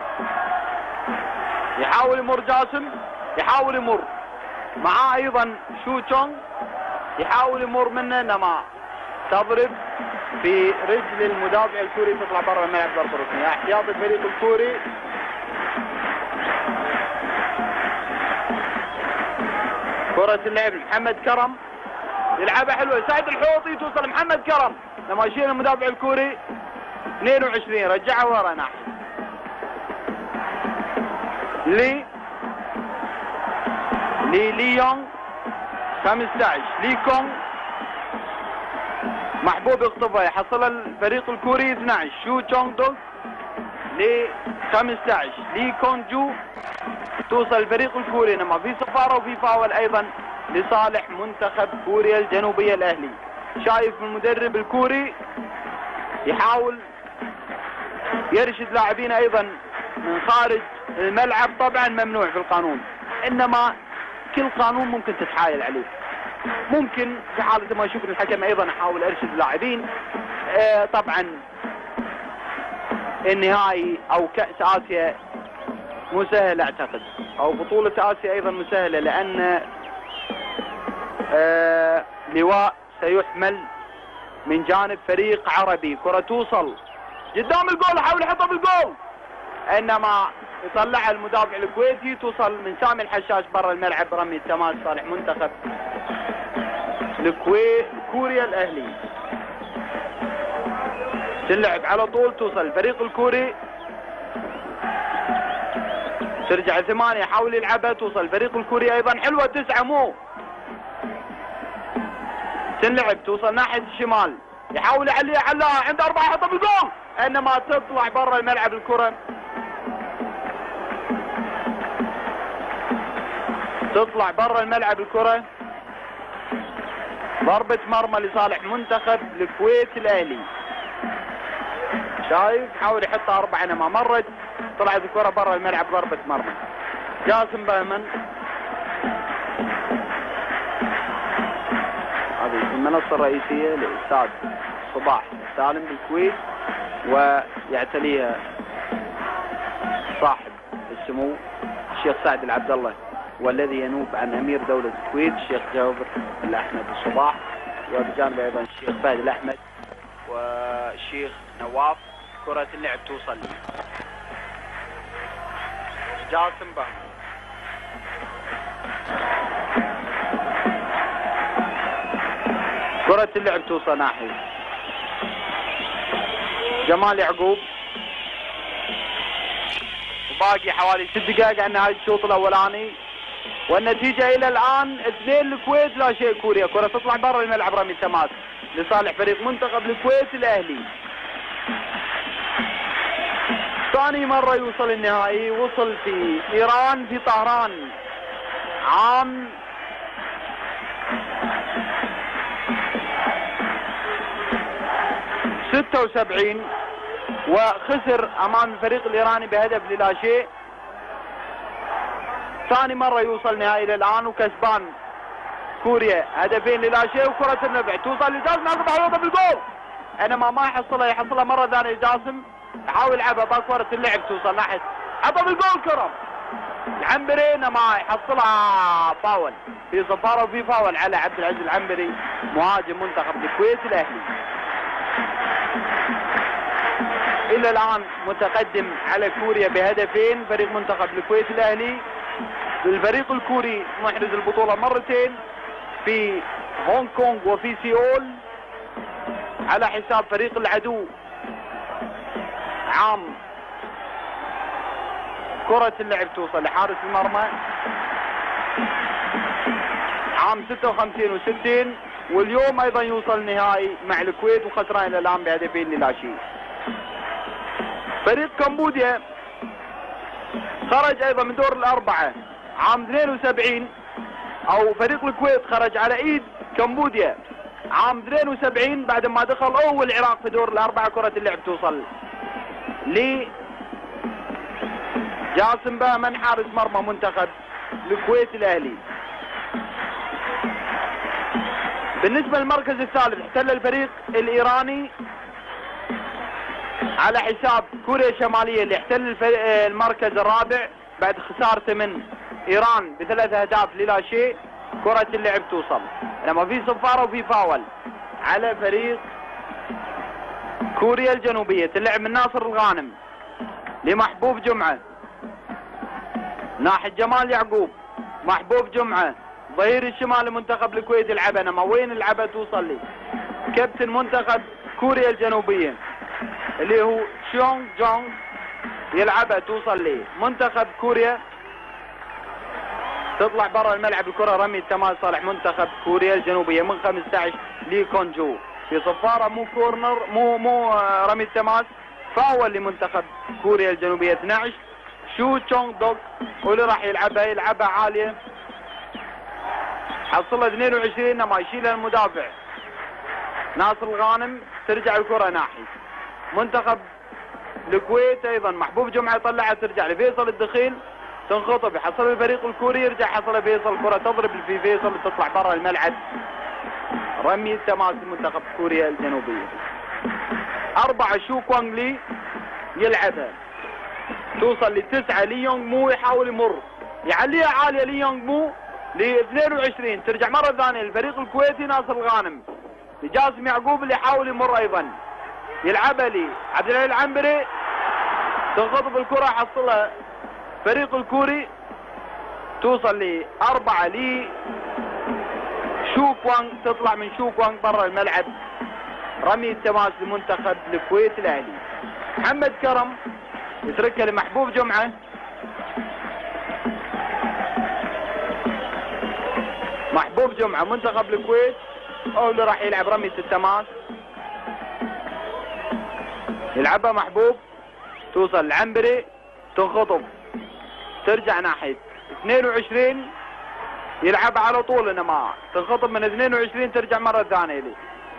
يمر جاسم، يحاول يمر معاه ايضا شو تشونغ، يحاول يمر منه انما تضرب في رجل المدافع الكوري، تطلع برا الملعب ضربة ركنية. احتياط الفريق الكوري. كرة اللعب محمد كرم، يلعبها حلوة، سعد الحوطي، توصل محمد كرم لما يشيل المدافع الكوري 22، رجعها ورا ناحية لي يونغ 15، لي كونغ محبوب يخطفها، يحصلها الفريق الكوري 12، شو تشونغ دوغ ل 15، لي كونغ جو، توصل الفريق الكوري انما في صفارة وفي فاول ايضا لصالح منتخب كوريا الجنوبية الاهلي. شايف المدرب الكوري يحاول يرشد لاعبين ايضا من خارج الملعب، طبعا ممنوع في القانون، انما كل قانون ممكن تتحايل عليه. ممكن في حالة ما يشوف الحكم ايضا احاول ارشد لاعبين. طبعا النهائي او كأس اسيا مسهل اعتقد، او بطولة اسيا ايضا مسهلة، لان لواء سيحمل من جانب فريق عربي. كرة توصل قدام الجول، حاول يحطها بالجول انما يطلعها المدافع الكويتي، توصل من سامي الحشاش برا الملعب، رمي التماس صالح منتخب كوريا الاهلي. تلعب على طول، توصل الفريق الكوري، ترجع 8، يحاول يلعبها، توصل الفريق الكوري ايضا حلوة 9 مو تلعب، توصل ناحية الشمال، يحاول يعليها عند 4، يحطها بالجول انما تطلع برا الملعب الكرة، تطلع برا الملعب الكرة. ضربة مرمى لصالح منتخب الكويت الاهلي. شايف حاول يحطها 4 انما مرت، طلعت الكرة برا الملعب، ضربة مرمى. جاسم بهمن، هذه المنصة الرئيسية لأستاذ صباح سالم بالكويت، ويعتليها صاحب السمو الشيخ سعد العبد الله، والذي ينوب عن امير دولة الكويت الشيخ جابر الاحمد الصباح، وبجانبه ايضا الشيخ فهد الاحمد والشيخ نواف. كرة اللعب توصل جاسم بهمن، كرة اللعب توصل ناحية جمال يعقوب، وباقي حوالي 6 دقائق عن نهاية الشوط الاولاني، والنتيجة الى الان 2 الكويت لا شيء كوريا. كرة تطلع برا الملعب، رمي التماس لصالح فريق منتخب الكويت الاهلي. ثاني مرة يوصل النهائي، وصل في ايران في طهران عام 76، وخسر امام الفريق الايراني بهدف لا شيء. ثاني مرة يوصل نهائي الى الان وكسبان كوريا 2 لا شيء. وكرة النبع توصل لجاسم، يقطع بالجول انما ما يحصلها مرة ثانية. جاسم يحاول يلعبها باكورة اللعب، توصل ناحية حطها بالجول كرم العنبري انما يحصلها فاول، في صفارة وفي فاول على عبد العزيز العنبري مهاجم منتخب الكويت الاهلي. الى الان متقدم على كوريا ب2 فريق منتخب الكويت الاهلي. الفريق الكوري محرز البطولة مرتين في هونغ كونغ وفي سيول على حساب فريق العدو عام. كرة اللعب توصل لحارس المرمى عام 56 و60، واليوم ايضا يوصل نهائي مع الكويت وخسران الى الان ب2 لا شيء. فريق كمبوديا خرج ايضا من دور الاربعة عام 72، او فريق الكويت خرج على ايد كمبوديا عام 72 بعد ما دخل اول العراق في دور الاربعة. كرة اللعب توصل جاسم بهمن حارس مرمى منتخب الكويت الاهلي. بالنسبة للمركز الثالث احتل الفريق الايراني على حساب كوريا الشمالية اللي احتل المركز الرابع بعد خسارته من ايران ب3 أهداف لا شيء. كرة اللعب توصل، لما في صفارة وفي فاول على فريق كوريا الجنوبية. تلعب من ناصر الغانم لمحبوب جمعة ناحية جمال يعقوب. محبوب جمعة ظهير الشمال لمنتخب الكويت يلعبها، انما وين العبها توصل لي كابتن منتخب كوريا الجنوبية اللي هو شيونغ جونغ يلعبها توصل لي منتخب كوريا. تطلع برا الملعب الكرة، رمي التماس صالح منتخب كوريا الجنوبية من 15 لي كونجو في صفارة مو كورنر مو رمي التماس، فاول لمنتخب كوريا الجنوبية. 12 شو تشونغ دوك واللي راح يلعبها عالية، حصلها 22 انما يشيلها المدافع ناصر الغانم. ترجع الكرة ناحية منتخب الكويت ايضا، محبوب جمعة يطلعها ترجع لفيصل الدخيل تنخطب، يحصل الفريق الكوري يرجع حصل فيصل، كرة تضرب في فيصل وتطلع برا الملعب. رمي التماس لمنتخب كوريا الجنوبية. 4 شو كوانغ لي يلعبها توصل ل9 لي يونغ مو يحاول يمر يعليها عالية لي يونغ مو ل 22. ترجع مرة ثانية الفريق الكويتي ناصر الغانم لجاسم يعقوب اللي يحاول يمر ايضا، يلعبها لي عبد العلي العنبري تنخطب الكرة حصلها فريق الكوري توصل ل4 لي شو كوانغ، تطلع من شو كوانغ برا الملعب. رمي التماس لمنتخب الكويت الاهلي. محمد كرم يتركها لمحبوب جمعة، محبوب جمعة منتخب الكويت هو اللي راح يلعب رمية التماس. يلعبها محبوب توصل العنبري تنخطب ترجع ناحية 22 يلعبها على طول، انما تنخطب من 22 ترجع مرة ثانية لي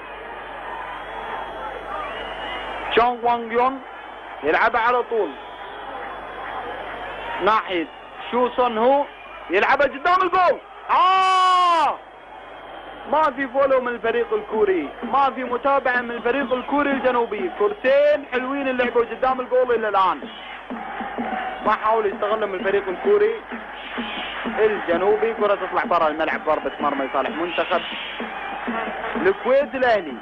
تشونغ وانغ يون يلعبها على طول ناحية شو سون هو يلعبها قدام الجول. ما في فولو من الفريق الكوري، ما في متابعة من الفريق الكوري الجنوبي. كرتين حلوين اللي لعبوا قدام الجول الى الان، ما حاول يستغلهم من الفريق الكوري الجنوبي. كرة تطلع برا الملعب، ضربة مرمى لصالح منتخب الكويت الاهلي.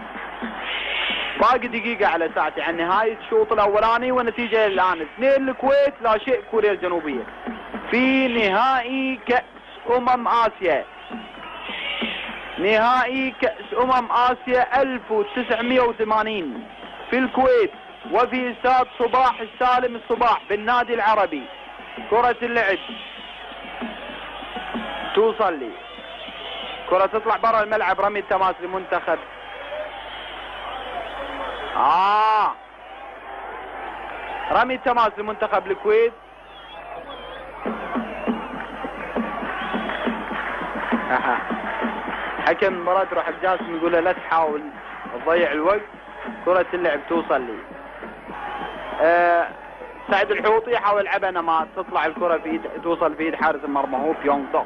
باقي دقيقة على ساعتي عن نهاية الشوط الاولاني، والنتيجة الان 2 الكويت لا شيء كوريا الجنوبية في نهائي كأس آسيا. نهائي كأس آسيا 1980 في الكويت وفي استاد صباح السالم الصباح بالنادي العربي. كرة اللعب توصل لي، كرة تطلع برا الملعب، رمي التماس لمنتخب رمي التماس لمنتخب الكويت. حكم المباراة روح الجاسم يقول له لا تحاول تضيع الوقت. كرة اللعب توصل لي سعد الحوطي يحاول يلعبها انما تطلع الكرة في ايد توصل في ايد حارس المرمى هو بيونغ دوك.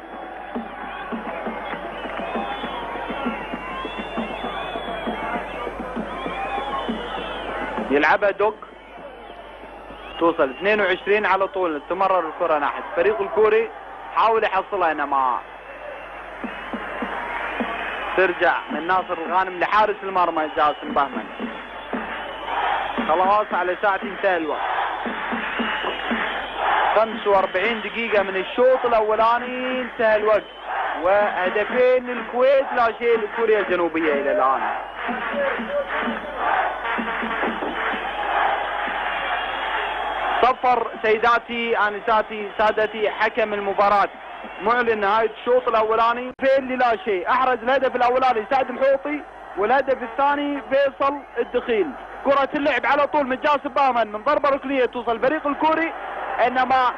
يلعبها دوك توصل 22 على طول. تمرر الكرة ناحية الفريق الكوري، حاول يحصلها انما ترجع من ناصر الغانم لحارس المرمى جاسم بهمن. خلاص على ساعة انتهى الوقت، 45 دقيقة من الشوط الاولاني انتهى الوقت، وهدفين للكويت لا شيء لكوريا الجنوبية الى الان. صفر سيداتي انساتي سادتي حكم المباراة معلن نهاية الشوط الاولاني فين لا شيء. احرز الهدف الاولاني سعد الحوطي والهدف الثاني فيصل الدخيل. كرة اللعب على طول من جاسم بهمن من ضربة ركنية توصل الفريق الكوري انما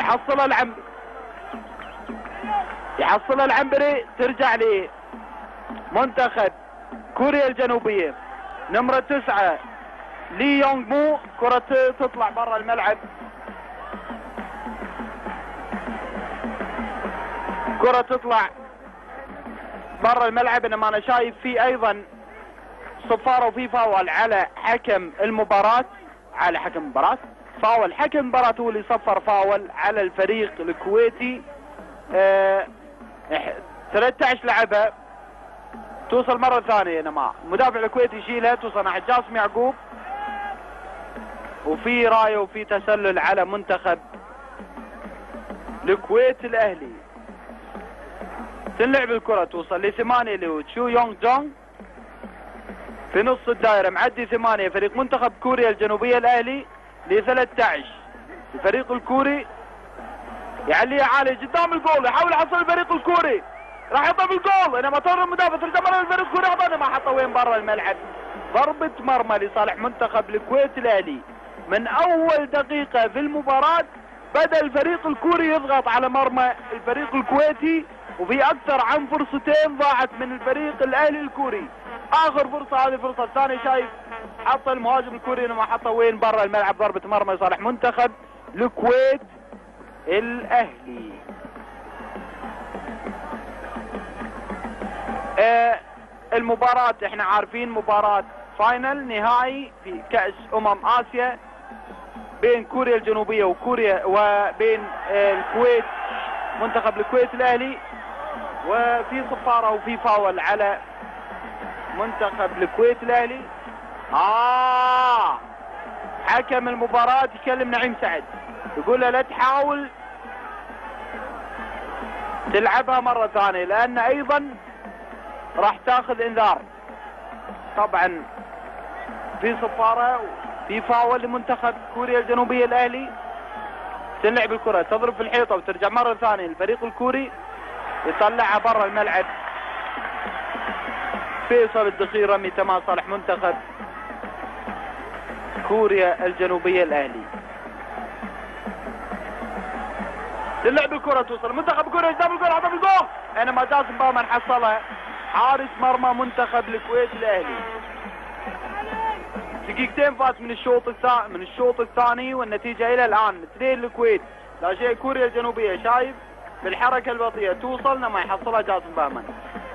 يحصلها العنبري ترجع لمنتخب كوريا الجنوبية. نمرة 9 لي يونغ مو، كرة تطلع برا الملعب، كرة تطلع برا الملعب انما انا شايف في ايضا صفارة وفي فاول على حكم المباراة على حكم المباراة. فاول حكم المباراة هو اللي صفر فاول على الفريق الكويتي. 13 لعبة توصل مرة ثانية نما المدافع الكويتي يشيلها توصل ناحية جاسم يعقوب، وفي راية وفي تسلل على منتخب الكويت الأهلي. تنلعب الكرة توصل لثمانية اللي هو تشو يونغ جونغ في نص الدائرة، معدي 8 فريق منتخب كوريا الجنوبية الأهلي ل13. الفريق الكوري يعليها عالي قدام الجول، يحاول يحصل الفريق الكوري، راح يحطها بالجول، انما طار المدافع ترجع مرة الفريق الكوري حطها ما حطها وين برا الملعب. ضربة مرمى لصالح منتخب الكويت الأهلي. من أول دقيقة في المباراة بدأ الفريق الكوري يضغط على مرمى الفريق الكويتي، وفي أكثر عن فرصتين ضاعت من الفريق الأهلي الكوري. آخر فرصة هذه الفرصة الثانية شايف حط المهاجم الكوري انما حطها وين برا الملعب. ضربة مرمى لصالح منتخب الكويت الأهلي. المباراة احنا عارفين مباراة فاينل نهائي في كأس آسيا بين كوريا الجنوبية وكوريا وبين الكويت منتخب الكويت الأهلي، وفي صفارة وفي فاول على منتخب الكويت الأهلي. حكم المباراة يكلم نعيم سعد يقول له لا تحاول تلعبها مرة ثانية لأن أيضا راح تاخذ انذار. طبعا في صفارة في فاول لمنتخب كوريا الجنوبية الأهلي. تلعب الكرة تضرب في الحيطة وترجع مرة ثانية الفريق الكوري يطلعها برا الملعب. فيصل الدخيل رمي تماس صالح منتخب كوريا الجنوبية الأهلي. تلعب الكرة توصل منتخب كوريا قدام الكرة حطها بالجول، انما جاسم بامان حصلها حارس مرمى منتخب الكويت الأهلي. دقيقتين فات من الشوط الثاني والنتيجة إلى الآن 2 للكويت لا شيء كوريا الجنوبية. شايف بالحركة البطيئة توصل ما يحصلها جاسم بامان.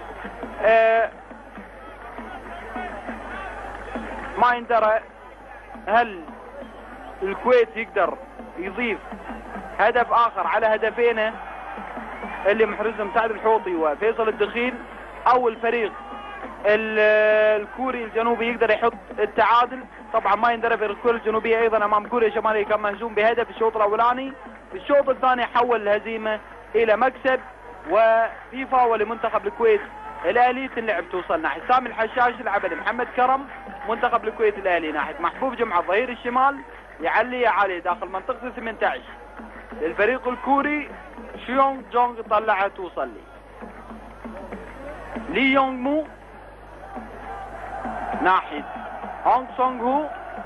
ما يندرى هل الكويت يقدر يضيف هدف آخر على هدفينه اللي محرزهم سعد الحوطي وفيصل الدخيل، أو الفريق الكوري الجنوبي يقدر يحط التعادل. طبعا ما يندرى في الكوريا الجنوبية أيضا أمام كوريا الشمالية كان مهزوم بهدف الشوط الأولاني. في الشوط الثاني حول الهزيمة إلى مكسب، وفي فاول لمنتخب الكويت الأهلي. تلعب توصل ناحية سامي الحشاش يلعب لمحمد كرم منتخب الكويت الأهلي ناحية محبوب جمعة الظهير الشمال يعلي عالي داخل منطقة 18 للفريق الكوري. شيونغ جونغ طلعها توصل لي يونغ مو ناحية هونغ سونغ هو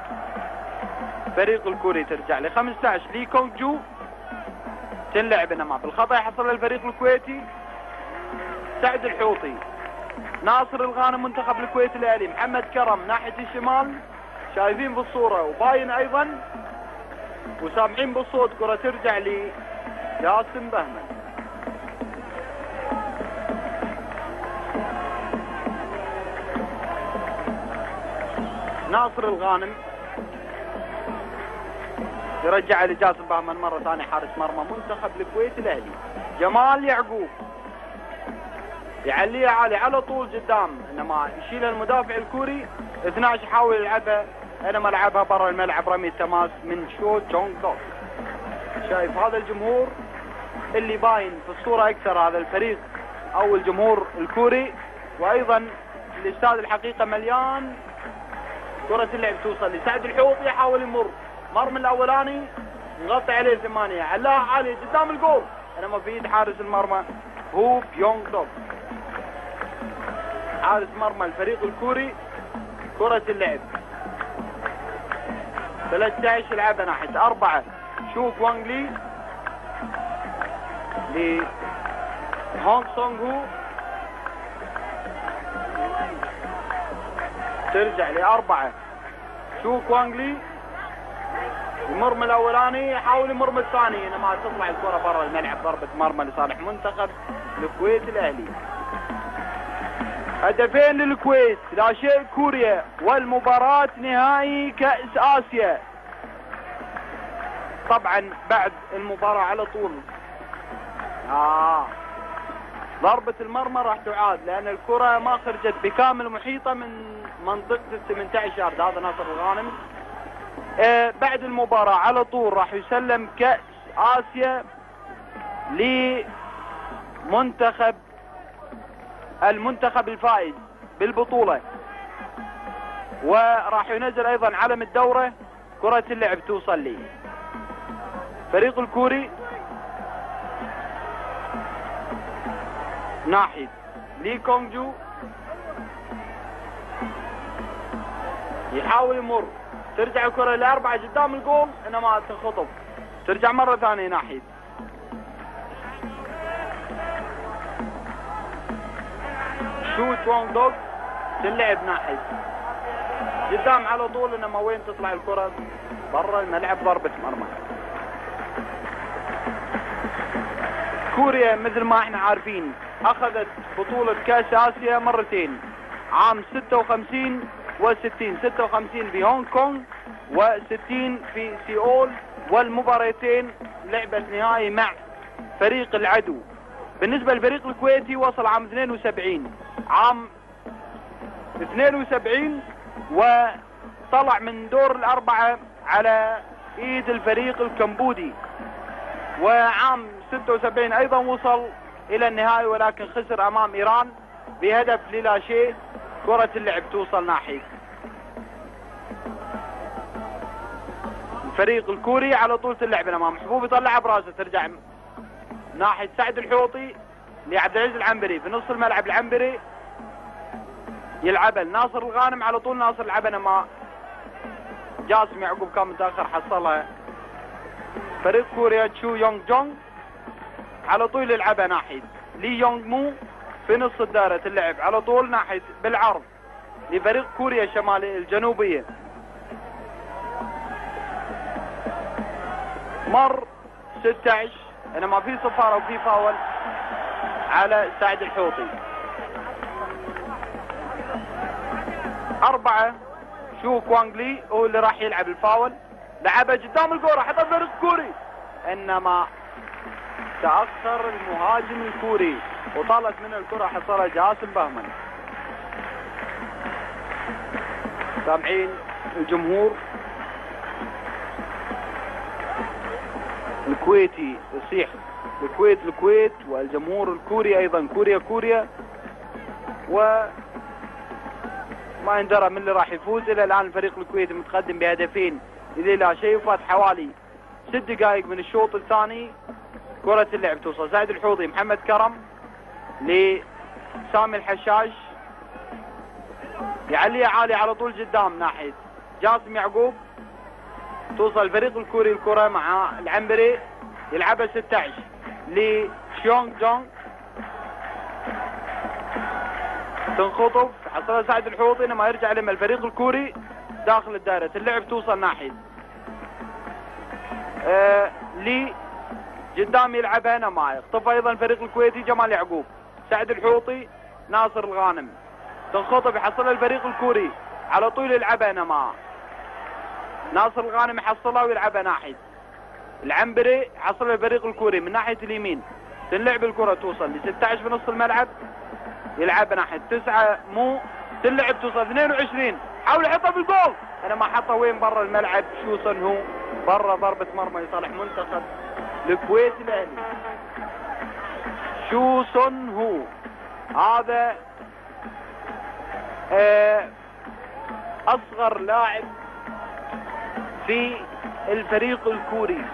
فريق الكوري ترجع ل 15 لي كونغ جو. تنلعب انما بالخطأ يحصل الفريق الكويتي. سعد الحوطي ناصر الغانم منتخب الكويت الأهلي محمد كرم ناحية الشمال شايفين بالصورة وباين ايضا وسامعين بالصوت. كرة ترجع لياسم بهمن. ناصر الغانم يرجع لجاسم بهمن مرة ثانية حارس مرمى منتخب الكويت الأهلي. جمال يعقوب يعليها عالي على طول قدام انما يشيلها المدافع الكوري. 12 يحاول يلعبها انما لعبها برا الملعب رمي التماس من شو جونغ دوك. شايف هذا الجمهور اللي باين في الصورة اكثر هذا الفريق او الجمهور الكوري، وايضا الاستاد الحقيقة مليان. كرة اللعب توصل لسعد الحوطي يحاول يمر مرمى الاولاني نغطي عليه 8 علاها عالي قدام الجول انما في ايد حارس المرمى هو بيونغ دوك حارس مرمى الفريق الكوري. كرة اللعب 13 يلعبها ناحية 4 شو كوانغ لي لهونغ سونغ هو. ترجع ل4 شو كوانغ لي المرمى الاولاني يحاول المرمى الثاني انما تطلع الكرة برا الملعب. ضربة مرمى لصالح منتخب الكويت الأهلي. هدفين للكويت لا شيء كوريا، والمباراة نهائي كأس آسيا طبعا بعد المباراة على طول ضربة المرمى راح تعاد لأن الكرة ما خرجت بكامل محيطة من منطقة 18 يارد. هذا ناصر الغانم. بعد المباراة على طول راح يسلم كأس آسيا المنتخب الفائز بالبطولة، وراح ينزل أيضا علم الدورة. كرة اللعب توصل لي فريق الكوري ناحية لي كونغجو، يحاول يمر، ترجع الكرة لأربعة قدام الجول انما تنخطف، ترجع مرة ثانية ناحية شو توانغ دوغ، تلعب ناحية قدام على طول انما وين تطلع الكرة برا الملعب، ضربة مرمى. كوريا مثل ما احنا عارفين اخذت بطولة كاس اسيا مرتين، عام 56 و60، 56 في هونغ كونغ و60 في سيول، والمباراتين لعبة نهائي مع فريق العدو. بالنسبة للفريق الكويتي وصل عام 72 وطلع من دور الأربعة على ايد الفريق الكمبودي، وعام 76 ايضا وصل الى النهائي ولكن خسر امام ايران بهدف للا شيء. كرة اللعب توصل ناحية الفريق الكوري، على طول تلعب امام محبوب، يطلع براسه، ترجع ناحية سعد الحوطي لعبد العزيز العنبري في نص الملعب. العنبري يلعبها ناصر الغانم، على طول ناصر لعبها ما جاسم يعقوب كان متاخر حصلها فريق كوريا. تشو يونغ جونغ على طول يلعبها ناحية لي يونغ مو في نص الدائرة، اللعب على طول ناحية بالعرض لفريق كوريا الشمالية الجنوبية. مر 16 انما في صفارة وفي فاول على سعد الحوطي. 4 شو كوانغ لي هو اللي راح يلعب الفاول، لعبها قدام الكورة حتى الفريق الكوري انما تأخر المهاجم الكوري وطالت من الكرة، حصلها جاسم بهمن. سامعين الجمهور الكويتي يصيح الكويت الكويت، والجمهور الكوري ايضا كوريا كوريا، وما يندرى من اللي راح يفوز. الى الان الفريق الكويتي متقدم بهدفين الى لا شيء، وفات حوالي 6 دقائق من الشوط الثاني. كرة اللعب توصل زايد الحوضي، محمد كرم لسامي الحشاش، يعليها عالي على طول قدام ناحية جاسم يعقوب، توصل الفريق الكوري الكرة مع العنبري، يلعبها 16 لشيونغ جونغ، تنخطف، حصلها سعد الحوضي انما يرجع لما الفريق الكوري داخل الدائرة. اللعب توصل ناحية لي قدام يلعبها نما، يخطف ايضا الفريق الكويتي جمال يعقوب، سعد الحوطي، ناصر الغانم، تنخطف يحصلها الفريق الكوري، على طول يلعبها نما، ناصر الغانم يحصلها ويلعبها ناحية العنبري، يحصلها الفريق الكوري من ناحية اليمين، تنلعب الكرة توصل ل 16 في نص الملعب، يلعبها ناحية 9 مو، تنلعب توصل 22، حاول يحطها بالجول انما حطها وين برا الملعب. شو صن هو برا، ضربة مرمى لصالح منتخب الكويت الاهلي. شو صن هو هذا اصغر لاعب في الفريق الكوري.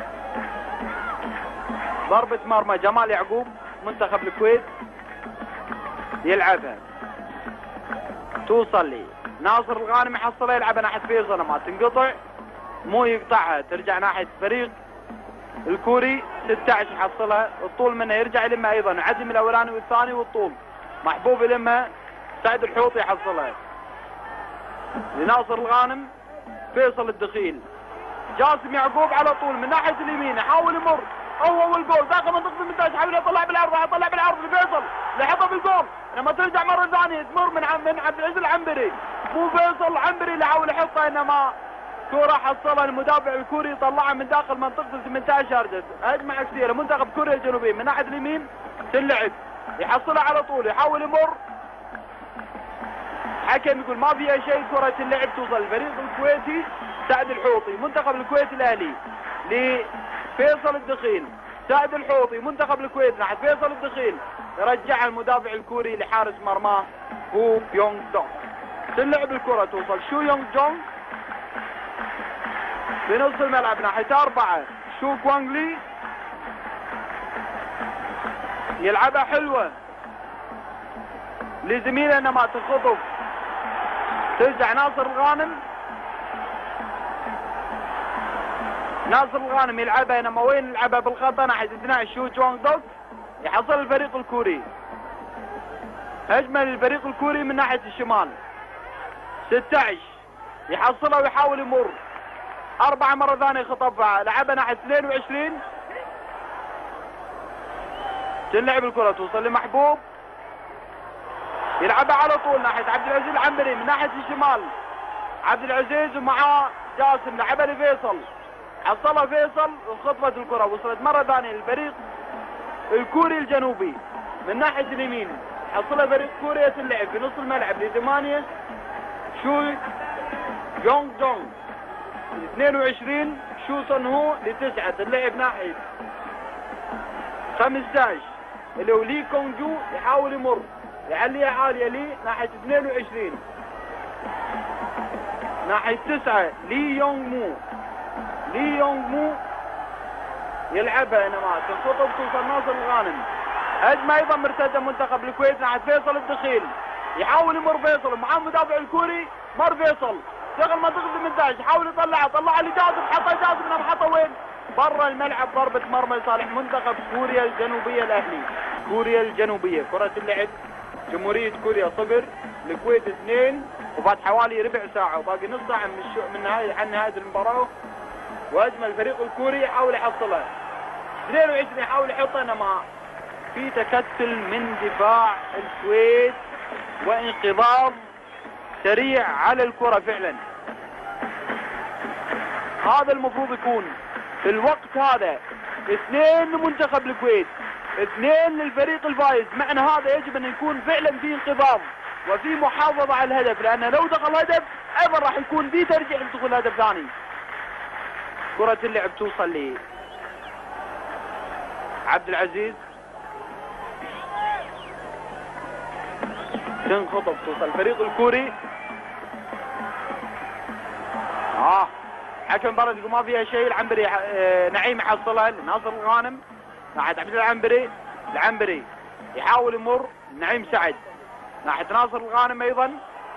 ضربة مرمى جمال يعقوب منتخب الكويت يلعبها، توصل لي ناصر الغانم يحصلها، يلعبها ناحية فيصل ما تنقطع، مو يقطعها، ترجع ناحية فريق الكوري 16 يحصلها، الطول منها يرجع يلمها ايضا، عدم الاولاني والثاني والطول محبوب يلمها، سعد الحوطي يحصلها لناصر الغانم، فيصل الدخيل، جاسم يعقوب على طول من ناحية اليمين يحاول يمر، هو والجول داخل منطقة 18، حاول يطلع بالعرض، يطلع بالعرض لفيصل لحطها بالجول، لما ترجع مرة ثانية تمر من عبد العزيز العنبري، مو فيصل العنبري اللي حاول يحطها انما كرة حصلها المدافع الكوري طلعها من داخل منطقة 18 ياردة. هجمة كثيرة منتخب كوريا الجنوبية من ناحية اليمين تلعب يحصلها على طول يحاول يمر. حكم يقول ما فيها شيء. كرة اللعب توصل الفريق الكويتي. سعد الحوطي منتخب الكويت الاهلي لفيصل الدخيل. سعد الحوطي منتخب الكويت ناحية فيصل الدخيل يرجعها المدافع الكوري لحارس مرماه هو يونغ دونغ. تلعب الكرة توصل شو يونغ جونغ بنص الملعب ناحية 4 شو كوانغ لي يلعبها حلوة لزميله انما تنخطف. ترجع ناصر الغانم. ناصر الغانم يلعبها انما وين يلعبها بالخطا ناحية 12 شو جونغ دوغ. يحصل الفريق الكوري. هجمة للفريق الكوري من ناحية الشمال. 16 يحصلها ويحاول يمر 4 مرة ثانية خطفها. لعبها ناحية 22. تلعب الكرة توصل لمحبوب يلعبها على طول ناحية عبد العزيز العنبري من ناحية الشمال. عبد العزيز ومعاه جاسم لعبها لفيصل. حصلها فيصل وخطفت الكرة. وصلت مرة ثانية للفريق الكوري الجنوبي من ناحية اليمين. حصلها فريق كوريا تلعب في نص الملعب ل8 شو يونغ جونغ 22 شو سون هو ل9 تلعب ناحية 15 اللي هو لي كونغ جو يحاول يمر يعليها عالية لي ناحية 22 ناحية 9 لي يونغ مو. لي يونغ مو يلعبها انما تنخطف توصل ناصر الغانم. هجمة ايضا مرتدة منتخب الكويت ناحية فيصل الدخيل. يحاول يمر فيصل ومعاه المدافع الكوري. مر فيصل دخل منطقة 18 يحاول يطلعها. طلعها لجاسم حطها جاسم انما حطها وين؟ برا الملعب. ضربة مرمى لصالح منتخب كوريا الجنوبية الاهلي. كوريا الجنوبية. كرة اللعب جمهورية كوريا 0 الكويت 2 وبعد حوالي ربع ساعة وباقي نص ساعة من نهاية المباراة. وهجمة الفريق الكوري يحاول يحصلها 22 يحاول يحطها انما في تكتل من دفاع الكويت وانقضاض سريع على الكرة فعلا. هذا المفروض يكون في الوقت هذا 2 لمنتخب الكويت 2 للفريق الفايز. معنى هذا يجب ان يكون فعلا في انقضاض وفي محافظة على الهدف لان لو دخل هدف ايضا راح يكون في ترجيح لدخول هدف ثاني. كرة اللعب توصل لي عبد العزيز. تنخطف توصل الفريق الكوري. حكم برد يقول ما فيها شيء. العنبري نعيم يحصلها لناصر الغانم ناحية عبد العنبري. العنبري يحاول يمر. نعيم سعد ناحية ناصر الغانم ايضا.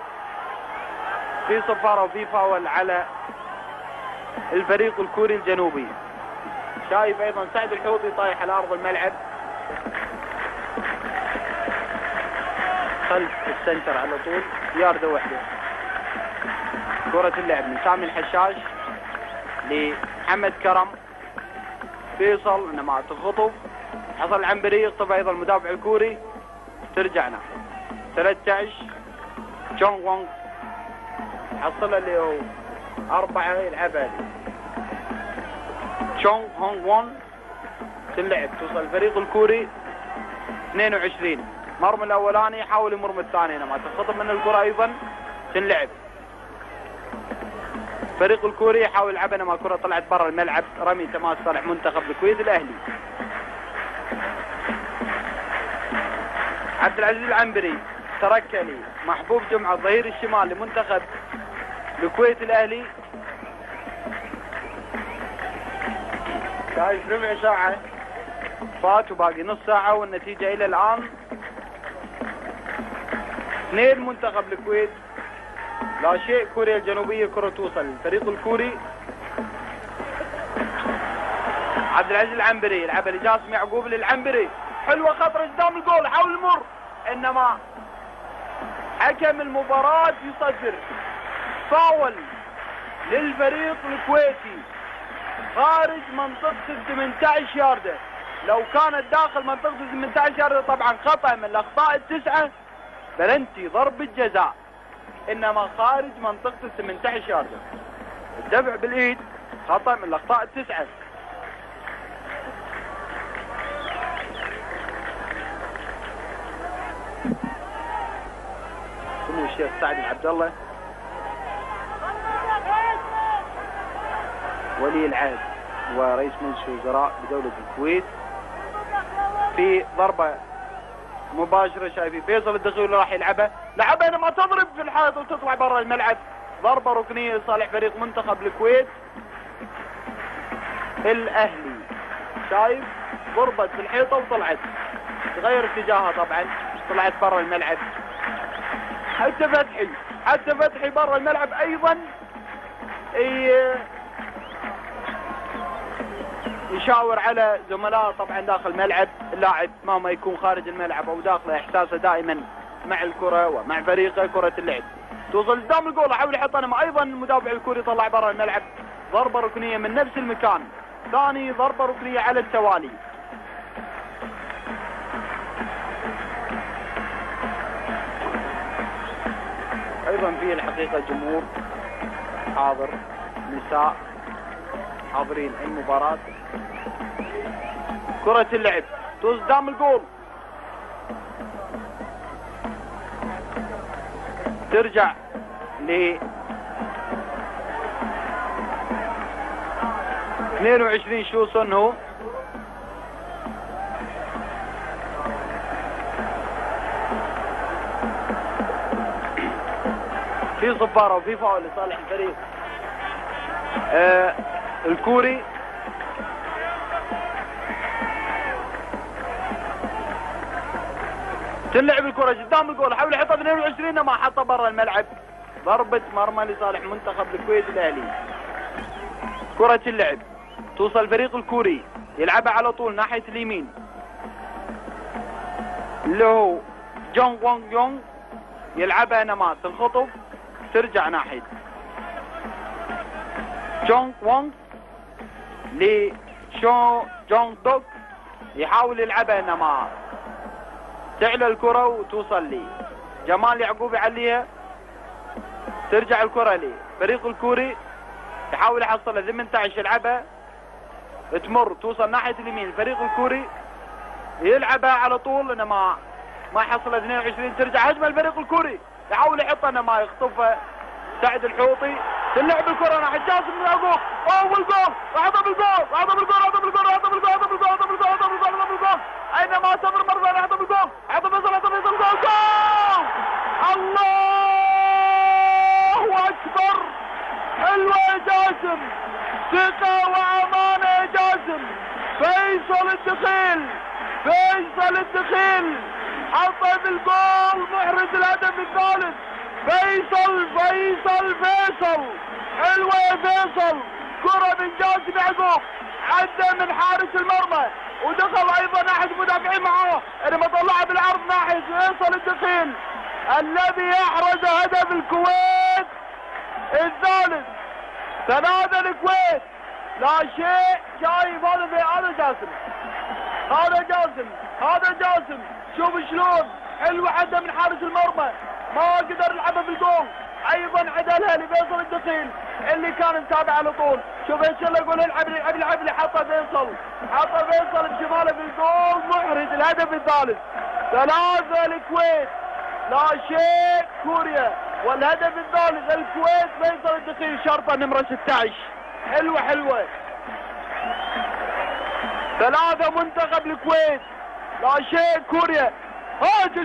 في صفارة وفي فاول على الفريق الكوري الجنوبي. شايف ايضا سعد الحوطي طايح على ارض الملعب خلف السنتر على طول ياردة واحدة. كرة اللعب من سامي الحشاش لمحمد كرم. فيصل انما تنخطف. حصل العنبري يخطف ايضا المدافع الكوري. ترجعنا 13 جونغ وونغ حصلها اللي هو 4 يلعبها تشونغ هونغ وون. تلعب توصل الفريق الكوري 22 مرمى الاولاني يحاول يمر من الثاني انما تنخطف من الكرة ايضا. تنلعب الفريق الكوري يحاول يلعبها انما الكرة طلعت برا الملعب. رمي تماس صالح منتخب الكويت الاهلي. عبد العزيز العنبري تركلي. محبوب جمعة الظهير الشمال لمنتخب الكويت الاهلي. شايف ربع ساعة فات وباقي نص ساعة والنتيجة الى الان 2 منتخب الكويت لا شيء. كوريا الجنوبية كرة توصل الفريق الكوري. عبد العزيز العنبري يلعبها لجاسم يعقوب. للعنبري حلوة خطرة قدام الجول حاول يمر انما حكم المباراة يصدر فاول للفريق الكويتي خارج منطقة 18 ياردة. لو كانت داخل منطقة 18 ياردة طبعا خطأ من الاخطاء 9 بلنتي ضربة جزاء انما خارج منطقة 18 ياردة. الدفع بالايد خطأ من الاخطاء التسعة. سمو الشيخ سعد بن عبد الله ولي العهد ورئيس مجلس الوزراء بدولة الكويت في ضربة مباشرة. شايفين فيصل الدخيل راح يلعبها، لعبها لما تضرب في الحائط وتطلع برا الملعب. ضربة ركنية لصالح فريق منتخب الكويت الأهلي. شايف ضربت في الحيطة وطلعت، تغير اتجاهها طبعا، طلعت برا الملعب. حتى فتحي برا الملعب أيضا يشاور على زملائه طبعا داخل الملعب. اللاعب مهما يكون خارج الملعب او داخله احساسه دائما مع الكرة ومع فريقه كرة اللعب. توصل قدام الجول، حاول يحط انما ايضا المدافع الكوري طلع برا الملعب. ضربة ركنية من نفس المكان، ثاني ضربة ركنية على التوالي. ايضا في الحقيقة جمهور حاضر، نساء حاضرين المباراة. كرة اللعب توصل قدام الجول، ترجع ل 22 شو صنهو. في صفارة وفي فاول لصالح الفريق الكوري. تلعب الكرة قدام الجول، حاول يحطها 22 ما حطها برا الملعب. ضربة مرمى لصالح منتخب الكويت الأهلي. كرة اللعب توصل الفريق الكوري، يلعبها على طول ناحية اليمين اللي هو جونغ وونغ يونغ، يلعبها نماس الخطف، ترجع ناحية جونغ وونغ لشو جونغ دوك، يحاول يلعبها نماس، تعلى الكرة وتوصل لي جمال يعقوب يعليها، ترجع الكرة لي فريق الكوري، يحاول يحصلها 18 يلعبها، تمر توصل ناحية اليمين الفريق الكوري، يلعبها على طول انما ما يحصلها 22، ترجع هجمة الفريق الكوري، يحاول يحطها انما يخطفها سعد الحوطي. تلعب الكرة ناحية جاسم يعقوب، اول جول، وحطها بالجول، اينما تمر مرة ثانية حطها بالجول، حطها فيصل، جول! الله اكبر! حلوة يا جاسم، ثقة وامانة يا جاسم. فيصل الدخيل حطها بالجول، محرز الهدف الثالث. فيصل حلوة يا فيصل، كرة من جاسم يعقوب، عدى من حارس المرمى ودخل ايضا ناحية مدافعين معاه، انما طلعها بالعرض ناحية فيصل الدخيل الذي يحرز هدف الكويت الثالث. 3 الكويت لا شيء. شايف هذا جاسم شوف شلون حلوة، عدى من حارس المرمى ما قدر يلعبها بالجول، ايضا عدلها لفيصل الدخيل اللي كان متابع على طول. شوف ايش اللي يقول العب لي، حطها فيصل بشماله بالجول، محرز الهدف الثالث. 3 الكويت لا شيء كوريا، والهدف الثالث الكويت فيصل الدخيل شرطه نمرة 16. حلوة 3 منتخب الكويت لا شيء كوريا. هاج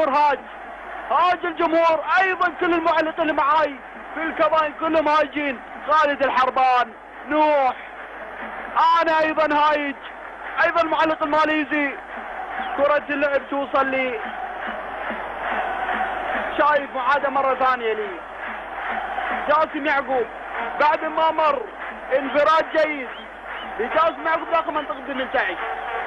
الجمهور ايضا، كل المعلقين اللي معاي في الكباين كلهم هايجين، خالد الحربان، نوح، انا ايضا هايج، ايضا المعلق الماليزي. كرة اللعب توصل لي، شايف معادة مرة ثانية لي جاسم يعقوب بعد ما مر انفراد جيد لجاسم يعقوب داخل منطقة 18.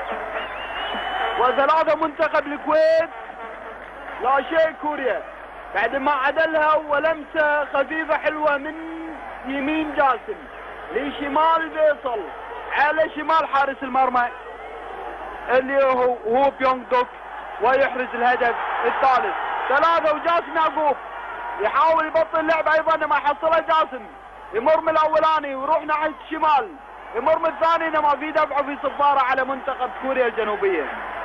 و3 منتخب الكويت لا شيء كوريا، بعد ما عدلها ولمسة خفيفة حلوة من يمين جاسم لشمال فيصل على شمال حارس المرمى اللي هو بيونغ دوك، ويحرز الهدف الثالث. 3 وجاسم يعقوب يحاول يبطل اللعب ايضا ما حصلها جاسم، يمر من الاولاني ويروح ناحيه الشمال، يمر من الثاني، انما في دفعه في صفاره على منتخب كوريا الجنوبيه.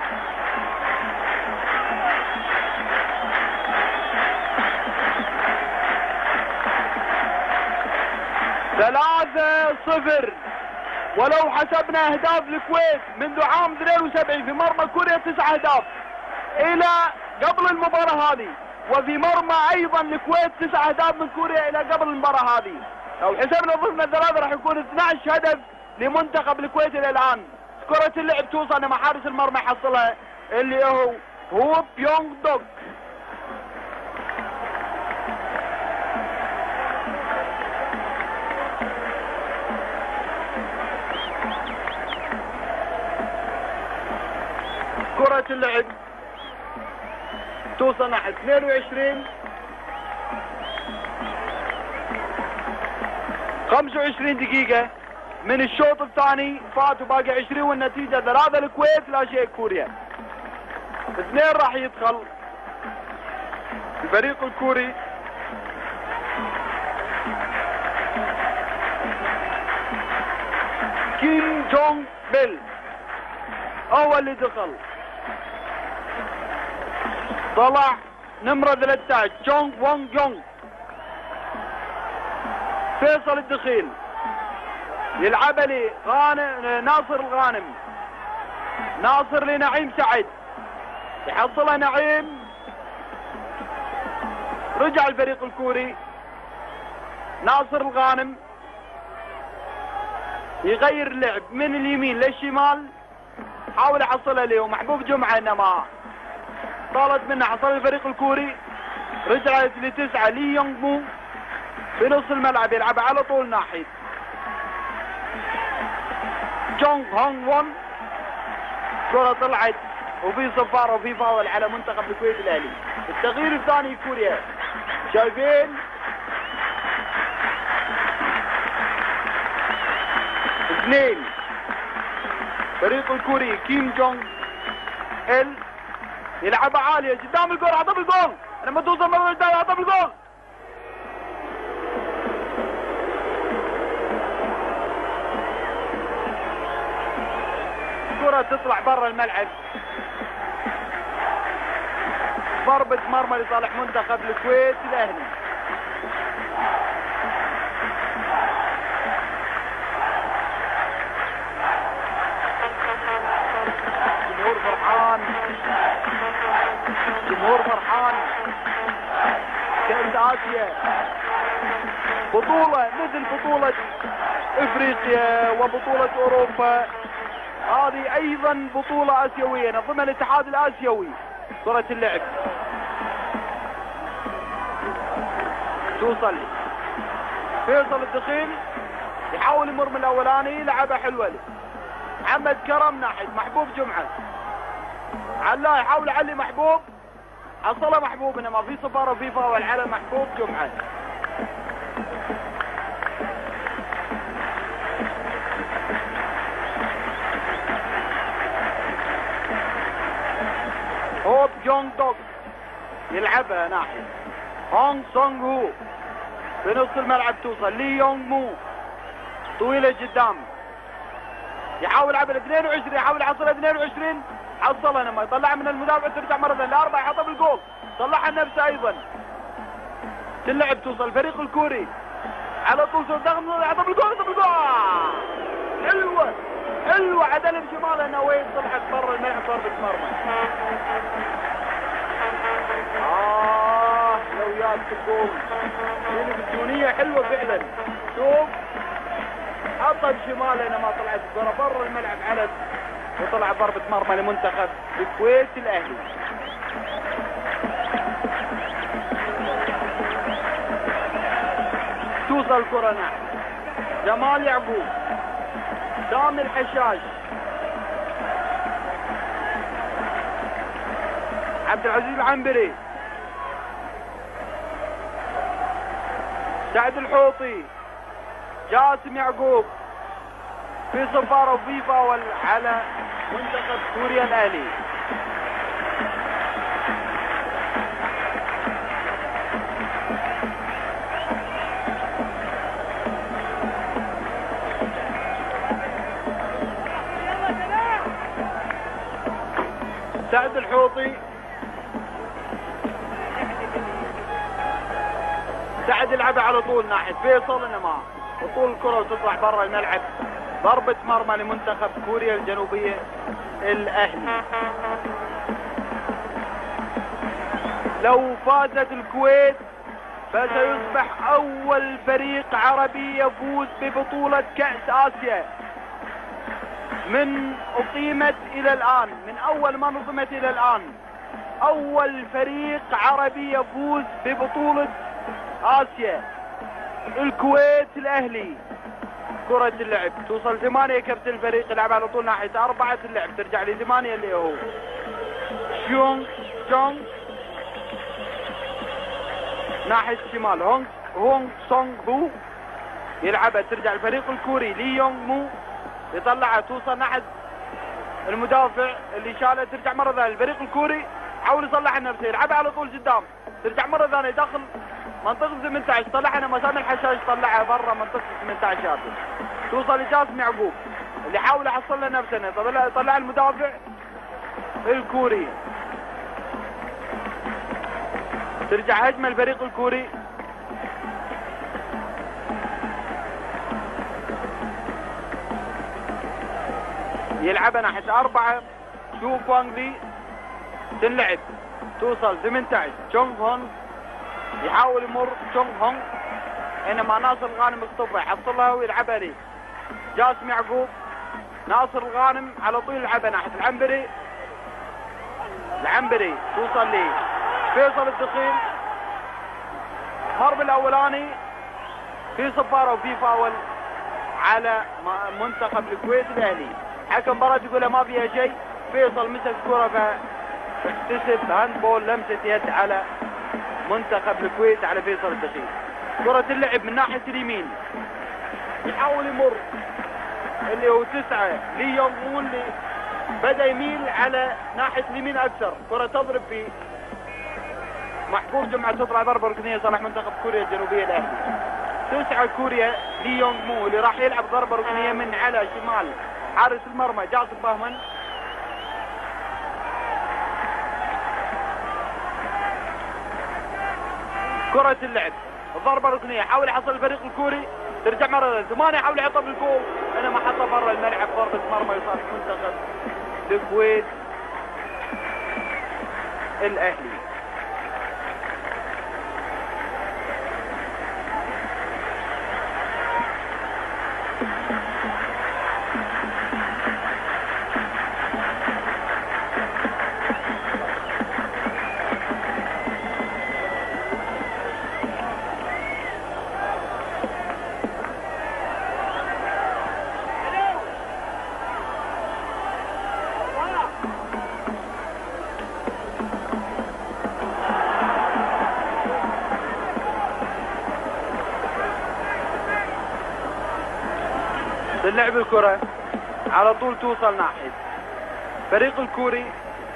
ثلاثة صفر. ولو حسبنا اهداف الكويت منذ عام 72 في مرمى كوريا 9 اهداف الى قبل المباراة هذه، وفي مرمى ايضا الكويت 9 اهداف من كوريا الى قبل المباراة هذه. لو حسبنا ضفنا ثلاثة راح يكون 12 هدف لمنتخب الكويت الى الان. كرة اللعب توصل لما حارس المرمى يحصلها اللي هو بيونغ دوك. كرة اللعب توصل ناحية 22 25 دقيقة من الشوط الثاني فاتوا، باقي 20 والنتيجة 3 الكويت لا شيء كوريا. 2 راح يدخل الفريق الكوري. كيم جونغ بيل هو اللي دخل. طلع نمرة 13 جونغ وونغ يونغ. فيصل الدخيل يلعبها لي ناصر الغانم. ناصر لنعيم سعد، يحصلها نعيم. رجع الفريق الكوري. ناصر الغانم يغير اللعب من اليمين للشمال، حاول يحصلها له محبوب جمعة، انما طالت منه. حصل الفريق الكوري. رجعت ل9 لي يونغ مو في نص الملعب، يلعب على طول ناحية جونغ هونغ وون. كرة طلعت وفي صفارة وفي فاول على منتخب الكويت الاهلي. التغيير الثاني كوريا، شايفين 2 فريق الكوري. كيم جونغ ال يلعبها عالية قدام الجول، عطى بالجول. لما توصل مرة الثانية عطى بالجول. الكرة تطلع برا الملعب. ضربة مرمى لصالح منتخب الكويت الاهلي. جمهور فرحان، جمهور فرحان. كأس آسيا بطولة مثل بطولة افريقيا وبطولة اوروبا، هذه ايضا بطولة اسيوية ضمن الاتحاد الاسيوي. كرة اللعب توصل فيصل الدخيل، يحاول يمر من الاولاني، لعبة حلوة له محمد كرم ناحية محبوب جمعة. علا يحاول يعلي محبوب، حصلها محبوب، انما في صفارة وفي فاول على محبوب جمعة. هو بيونغ دوك يلعبها ناحية هونغ سونغ هو في نص الملعب. توصل لي يونغ مو طويلة قدام، يحاول يلعبها 22، يحاول يحصلها 22، حصلها انما يطلعها من المدافع، ترجع مرة ثانية ل4، يحطها بالجول، طلعها لنفسه ايضا. تلعب توصل الفريق الكوري على طول ضغط، يحطها بالجول، يحطها بالجول. حلوة حلوة، عدل بشماله انه وين طلعت برا الملعب، ضربة مرمى. لو ياك الجول الالكترونية حلوة فعلا. شوف حطها بشماله انما طلعت الكرة برا الملعب على، وطلع ضربة مرمى لمنتخب الكويت الاهلي. توصل الكرة نحو جمال يعقوب، سامي الحشاش، عبد العزيز العنبري، سعد الحوطي، جاسم يعقوب. في صفارة وفي فاول على منتخب كوريا الاهلي. سعد الحوطي. سعد يلعبها على طول ناحية فيصل، انما وطول الكرة وتطلع برا الملعب. ضربة مرمى لمنتخب كوريا الجنوبية الأهلي. لو فازت الكويت فسيصبح أول فريق عربي يفوز ببطولة كأس آسيا من أقيمت إلى الآن، من أول ما نظمت إلى الآن. أول فريق عربي يفوز ببطولة آسيا الكويت الأهلي. كرة اللعب توصل 8 كابتن الفريق، يلعب على طول ناحية 4 اللعب، ترجع ل 8 اللي هو شيونغ جونغ ناحية الشمال. هونغ سونغ هو يلعبها، ترجع الفريق الكوري. لي يونغ مو يطلعها، توصل ناحية المدافع اللي شالها، ترجع مرة ثانية الفريق الكوري حاول يصلح نفسه، يلعبها على طول قدام، ترجع مرة ثانية داخل منطقة 18، طلعها انا مسام الحشاش، طلعها برا منطقة 18 يارد، توصل لجاسم يعقوب اللي حاول يحصل له نفسه، طلع المدافع الكوري. ترجع هجمة الفريق الكوري. يلعبها ناحية 4 شو فانغ لي، تنلعب توصل 18 تشونغ هونغ، يحاول يمر تشونغ هونغ، انما ناصر الغانم يخطفها يحصلها ويلعبها لي جاسم يعقوب. ناصر الغانم على طول يلعبها ناحية العنبري توصل لي فيصل الدخيل. المرمى الاولاني في صفارة وفي فاول على منتخب الكويت الاهلي. حكم مباراة يقول ما فيها شيء، فيصل مسك كرة فاكتسب هاندبول، لمسة يد على منتخب الكويت على فيصل الدخيل. كرة اللعب من ناحية اليمين، يحاول يمر اللي هو 9 لي يونغ مو، اللي بدأ يميل على ناحية اليمين أكثر. كرة تضرب في محبوب جمعة، تطلع ضربة ركنية صالح منتخب كوريا الجنوبية الأهلي. 9 كوريا لي يونغ مو اللي راح يلعب ضربة ركنية من على شمال حارس المرمى جاسم باهمن. كرة اللعب الضربة الركنية، حاول يحصل الفريق الكوري، ترجع مرة 8 حاول يحطها بالجول، انما حطها برا الملعب. ضربة مرمى لصالح منتخب الكويت الاهلي. اللعب الكرة على طول توصل ناحية فريق الكوري.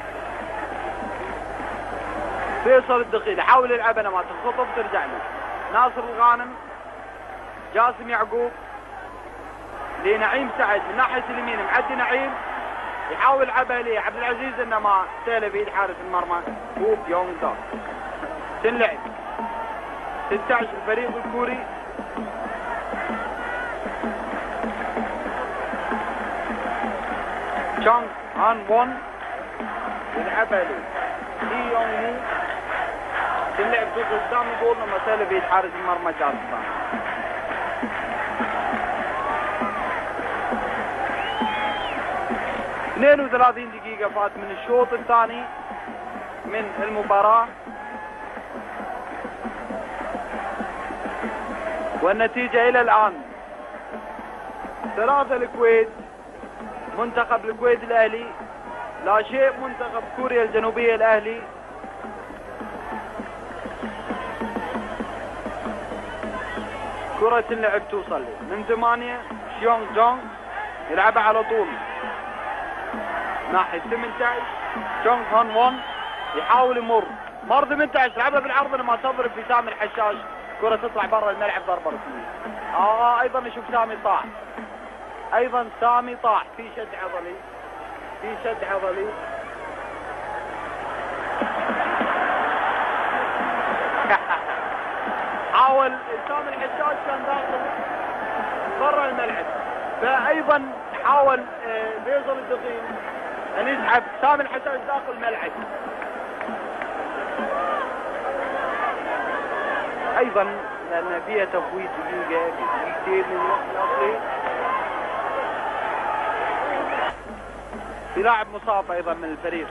فيصل الدخيل يحاول يلعبها، ما تنخطف، ترجع له ناصر الغانم، جاسم يعقوب لنعيم سعد من ناحية اليمين، معدي نعيم يحاول يلعبها لي عبد العزيز، انما سهله بيد حارس المرمى هو يونغ دار. تنلعب 16 الفريق الكوري. تشونغ هان وون يلعبها لي يونغ مو، تنلعب توصل قدام الجول، انما سهله بيد حارس المرمى جاسم. ث 32 دقيقة فات من الشوط الثاني من المباراة، والنتيجة إلى الآن 3 الكويت، منتخب الكويت الأهلي لا شيء منتخب كوريا الجنوبية الأهلي. كرة اللعب توصل من 8 شيونغ جونغ يلعبها على طول ناحية 18 تشونغ هون وون يحاول يمر 18 يلعبها بالعرض، لما تضرب في سامي الحشاش، كرة تطلع برا الملعب ضربة ركنية. ايضا نشوف سامي طاح، ايضا سامي طاح في شد عضلي، حاول سامي الحشاش كان داخل برا الملعب، فايضا حاول فيصل الدخيل ان يسحب سامي الحشاش داخل الملعب. ايضا لان فيها تفويت دقيقه دقيقتين من الوقت الاصلي. في لاعب مصاب ايضا من الفريق.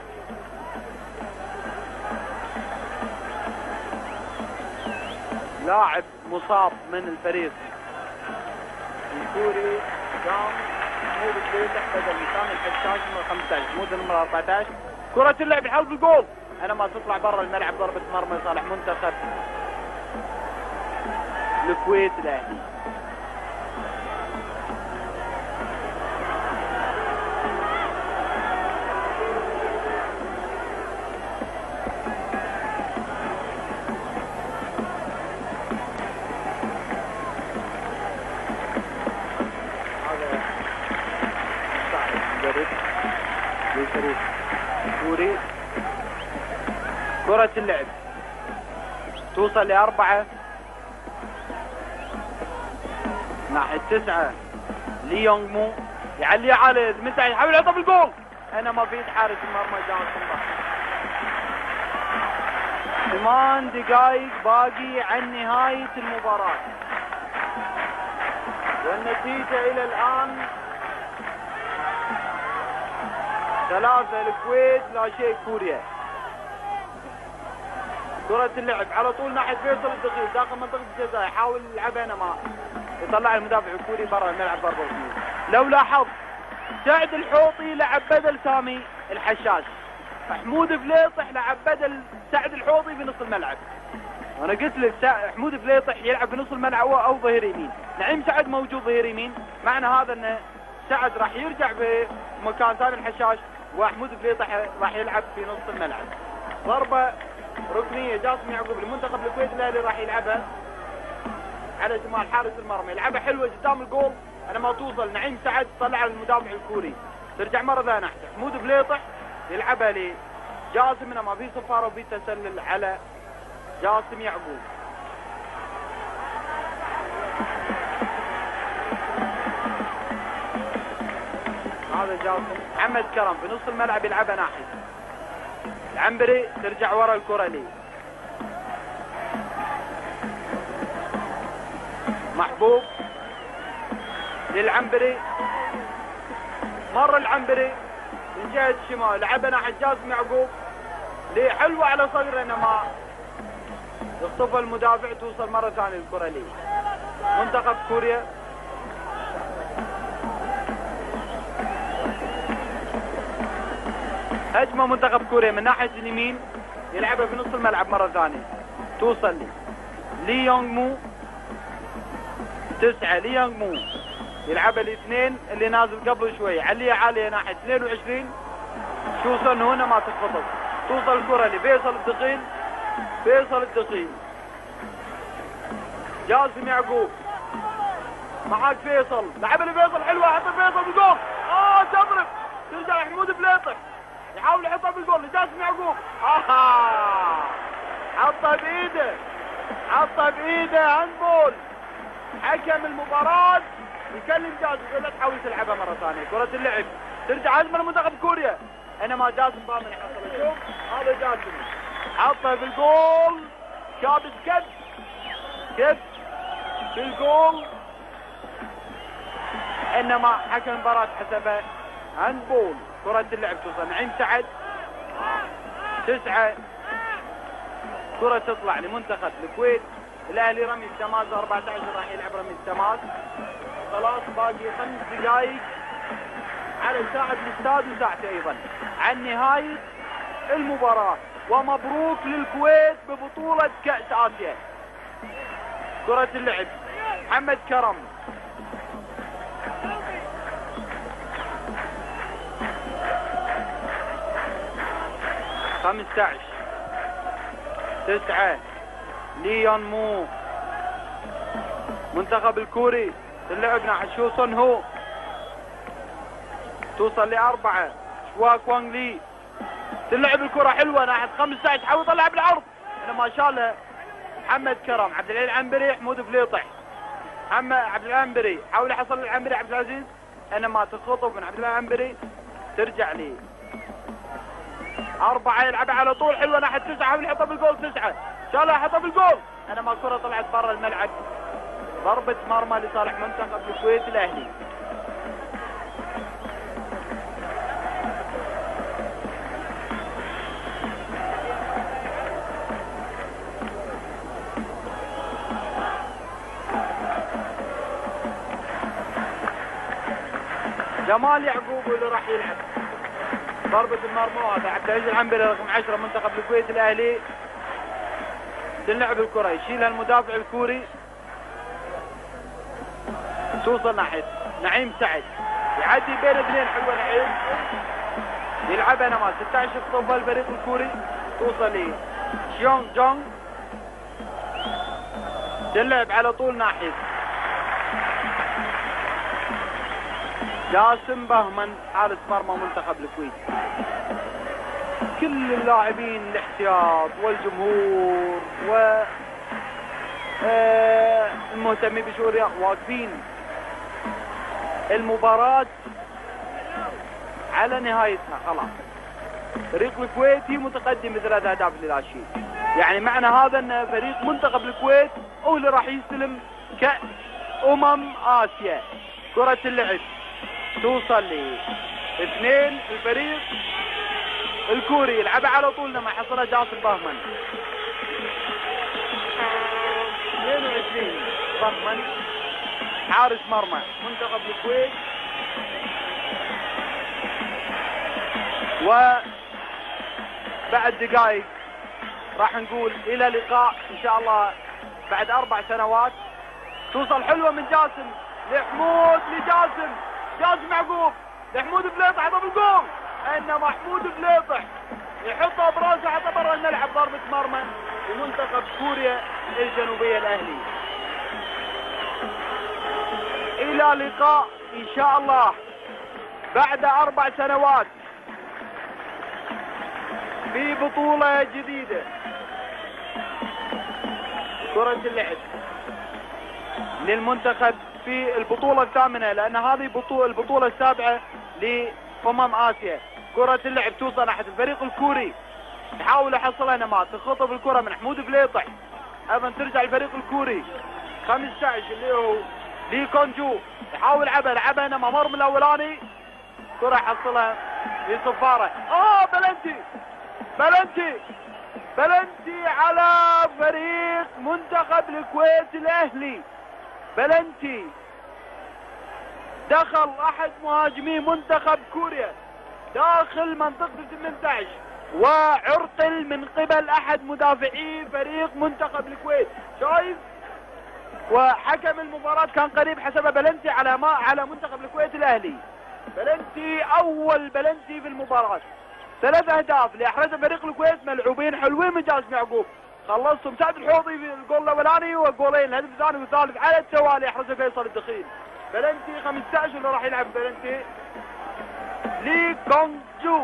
لاعب مصاب من الفريق الكوري قام محمود الفليطح بدل سامي الحشاش نمرة 15 محمود نمرة 14. كرة اللعب الحلب الجول انما تطلع برا الملعب، ضربة مرمى صالح منتخب الكويت الاهلي. كرة اللعب توصل ل4 ناحية 9 ليونغ مو يعلي على المساحة يحاول يحطها بالجول انما في حارس المرمى جاسم بهمن. 8 دقائق باقي عن نهاية المباراة والنتيجة الى الان 3 الكويت لا شيء كوريا. كرة اللعب على طول ناحية فيصل الدخيل داخل منطقة الجزاء يحاول يلعبها انما يطلع المدافع الكوري برا الملعب ضربة ركنية. لو لاحظ سعد الحوطي لعب بدل سامي الحشاش، محمود فليطح لعب بدل سعد الحوطي في نص الملعب. وانا قلت لك محمود فليطح يلعب في نص الملعب او ظهير يمين، نعيم سعد موجود ظهير يمين، معنى هذا ان سعد راح يرجع في مكان سامي الحشاش ومحمود فليطح راح يلعب في نص الملعب. ضربة ركنية جاسم يعقوب لمنتخب الكويت الاهلي راح يلعبها على شمال حارس المرمى، يلعبها حلوة قدام الجول انا ما توصل. نعيم سعد طلع على المدافع الكوري، ترجع مرة ثانية ناحية محمود فليطح يلعبها لجاسم انما في صفارة وفي تسلل على جاسم يعقوب. هذا جاسم. محمد كرم في نص الملعب يلعبها ناحية العنبري، ترجع ورا الكرة لي محبوب للعنبري، مر العنبري من جهة الشمال لعبها ناحية جاسم يعقوب لي حلوة على صدره انما يخطفها المدافع، توصل مرة ثانية الكرة لي منتخب كوريا. هجمة منتخب كوريا من ناحية اليمين يلعبها في نص الملعب مرة ثانية، توصل لي يونغ مو 9 لي يونغ مو يلعبها الاثنين اللي نازل قبل شوي، عليها عالية ناحية 22 توصل هنا ما تتخطف، توصل الكرة لفيصل الدخيل. فيصل الدخيل جاسم يعقوب معاك فيصل، لعبها لفيصل حلوة، حط فيصل بالجول تضرب، ترجع محمود فليطح يحاول يحطها بالجول لجاسم يعقوب حطها بايده، حطها بايده هاندبول. حكم المباراة يكلم جاسم يقول لا تحاول تلعبها مرة ثانية. كرة اللعب ترجع هجمة لمنتخب كوريا انما جاسم بهمن يحصلها. شوف هذا جاسم حطها بالجول، كابس كب في الجول انما حكم المباراة حسبها هاندبول. كرة اللعب توصل نعيم سعد 9 كرة تطلع لمنتخب الكويت الاهلي. رمي التماس 14 راح يلعب رمي التماس. خلاص باقي 5 دقائق على ساعة الاستاد وساعته ايضا عن نهاية المباراة. ومبروك للكويت ببطولة كأس آسيا. كرة اللعب محمد كرم خمسة 9 ليون مو منتخب الكوري اللعب ناحية شو صن هو، توصل ل4 شوا كوانغ لي، تلعب الكرة حلوة ناحية 15 تحاول يطلع بالعرض انما شالها محمد كرم، عبد العزيز العنبري، حمود فليطح. محمد عبد العزيز العنبري حاول يحصل العنبري عبد العزيز، انما تخطف من عبد العزيز العنبري ترجع لي 4 يلعبها على طول حلوه ناحيه 9، حاول يحطها بالجول 9 ان شاء الله يحطها بالجول، انما الكره طلعت برا الملعب. ضربه مرمى لصالح منتخب الكويت الاهلي. جمال يعقوب هو اللي راح يلعب ضربة المرمى. هذا عبد العزيز العنبري رقم 10 منتخب الكويت الاهلي. تلعب الكرة يشيلها المدافع الكوري، توصل ناحية نعيم سعد، يعدي بين اثنين حلوة نعيم، يلعبها نماذج 16 خطوة الفريق الكوري، توصل لي شيونغ جونغ، تلعب على طول ناحية جاسم بهمن حارس مرمى منتخب الكويت. كل اللاعبين الاحتياط والجمهور و المهتمين بشؤون واقفين. المباراة على نهايتها خلاص. فريق الكويتي متقدم ب3 أهداف لا شيء. يعني معنى هذا ان فريق منتخب الكويت هو اللي راح يستلم كأس آسيا. كرة اللعب توصل ل 2 الفريق الكوري، يلعبها على طول لما حصلها جاسم بهمن. 22 بهمن حارس مرمى منتخب الكويت. وبعد دقائق راح نقول الى لقاء ان شاء الله بعد 4 سنوات. توصل حلوة من جاسم لحمود لجاسم، جاسم يعقوب لحمود فليطح حطها بالجول، انما حمود فليطح يحطها براسه حتى برا الملعب. ضربة مرمى لمنتخب كوريا الجنوبية الاهلي. الى لقاء ان شاء الله بعد 4 سنوات في بطولة جديدة. كرة اللعب للمنتخب في البطولة الثامنة، لأن هذه البطولة السابعة آسيا. كرة اللعب توصل ناحية الفريق الكوري، يحاول يحصلها نماط، تخطف الكرة من حمود فليطح، أيضا ترجع الفريق الكوري 15 اللي هو لي كونجو، يحاول لعبها نما مر من الأولاني، كرة يحصلها في صفارة. بلنتي على فريق منتخب الكويت الأهلي. بلنتي دخل احد مهاجمي منتخب كوريا داخل منطقة 18 وعرقل من قبل احد مدافعي فريق منتخب الكويت. شايف؟ وحكم المباراة كان قريب حسب بلنتي على منتخب الكويت الاهلي. بلنتي اول بلنتي في المباراة. 3 أهداف اللي احرزها فريق الكويت ملعوبين حلوين من جاسم يعقوب. خلصهم سعد الحوضي في الجول الاولاني وجولين، الهدف الثاني والثالث على التوالي احرزه فيصل الدخيل. بلنتي 15 اللي راح يلعب بلنتي. لي كونغ جو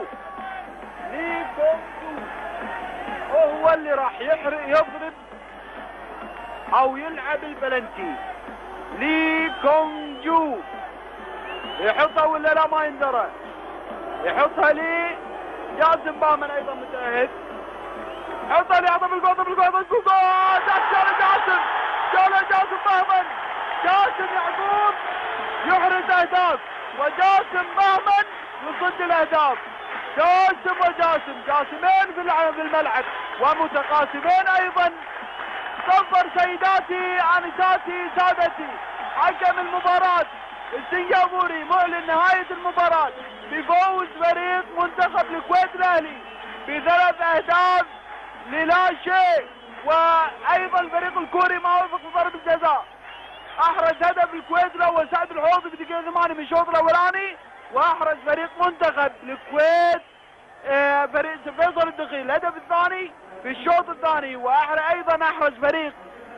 هو اللي راح يضرب او يلعب البلنتي. لي كونغ جو يحطها ولا لا ما يندرى، يحطها لي جاسم بهمن ايضا متأهل، حطها لي عطى بالجول جاسم بهمن. جاسم يعقوب يحرز اهداف وجاسم بهمن يصد الاهداف. جاسمين في الملعب ومتقاسمين ايضا. صفر سيداتي انساتي سادتي، حكم المباراة السنغافوري معلن نهاية المباراة بفوز فريق منتخب الكويت الاهلي ب3 أهداف لا شيء. وايضا الفريق الكوري ما وفق في ضرب الجزاء، احرز هدف الكويت الاول سعد الحوضي في دقيقة 8 من الشوط الاولاني، واحرز فريق منتخب الكويت فريق فيصل الدخيل الهدف الثاني في الشوط الثاني، وايضا احرز فريق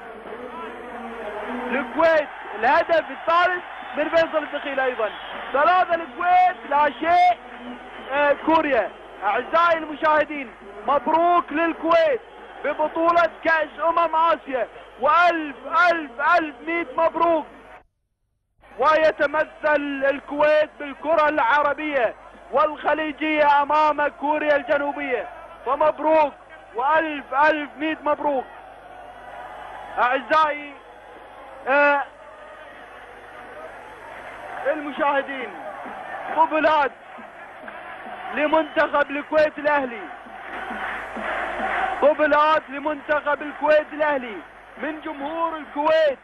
الكويت الهدف الثالث من فيصل الدخيل ايضا. 3 الكويت لا شيء كوريا. اعزائي المشاهدين مبروك للكويت ببطولة كأس آسيا، وألف ألف ألف 100 مبروك. ويتمثل الكويت بالكرة العربية والخليجية أمام كوريا الجنوبية، فمبروك وألف ألف 100 مبروك. أعزائي المشاهدين، قبلات لمنتخب الكويت الأهلي، قبلات لمنتخب الكويت الأهلي من جمهور الكويت.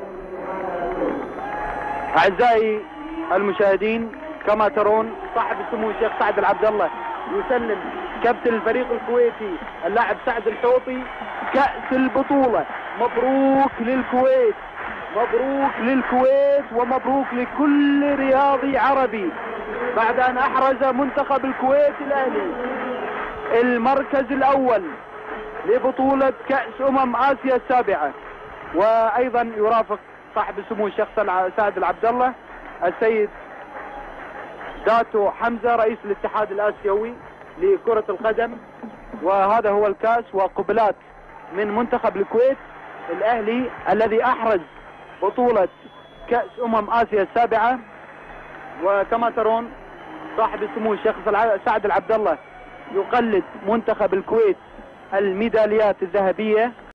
أعزائي المشاهدين، كما ترون صاحب السمو الشيخ سعد العبد الله يسلم كابتن الفريق الكويتي اللاعب سعد الحوطي كأس البطولة. مبروك للكويت، مبروك للكويت، ومبروك لكل رياضي عربي بعد أن أحرز منتخب الكويت الأهلي المركز الأول لبطولة كأس آسيا السابعة. وأيضا يرافق صاحب السمو الشيخ سعد العبد الله السيد داتو حمزة رئيس الاتحاد الآسيوي لكرة القدم. وهذا هو الكاس وقبلات من منتخب الكويت الأهلي الذي أحرز بطولة كأس آسيا السابعة. وكما ترون صاحب السمو الشيخ سعد العبد الله يقلد منتخب الكويت الميداليات الذهبية.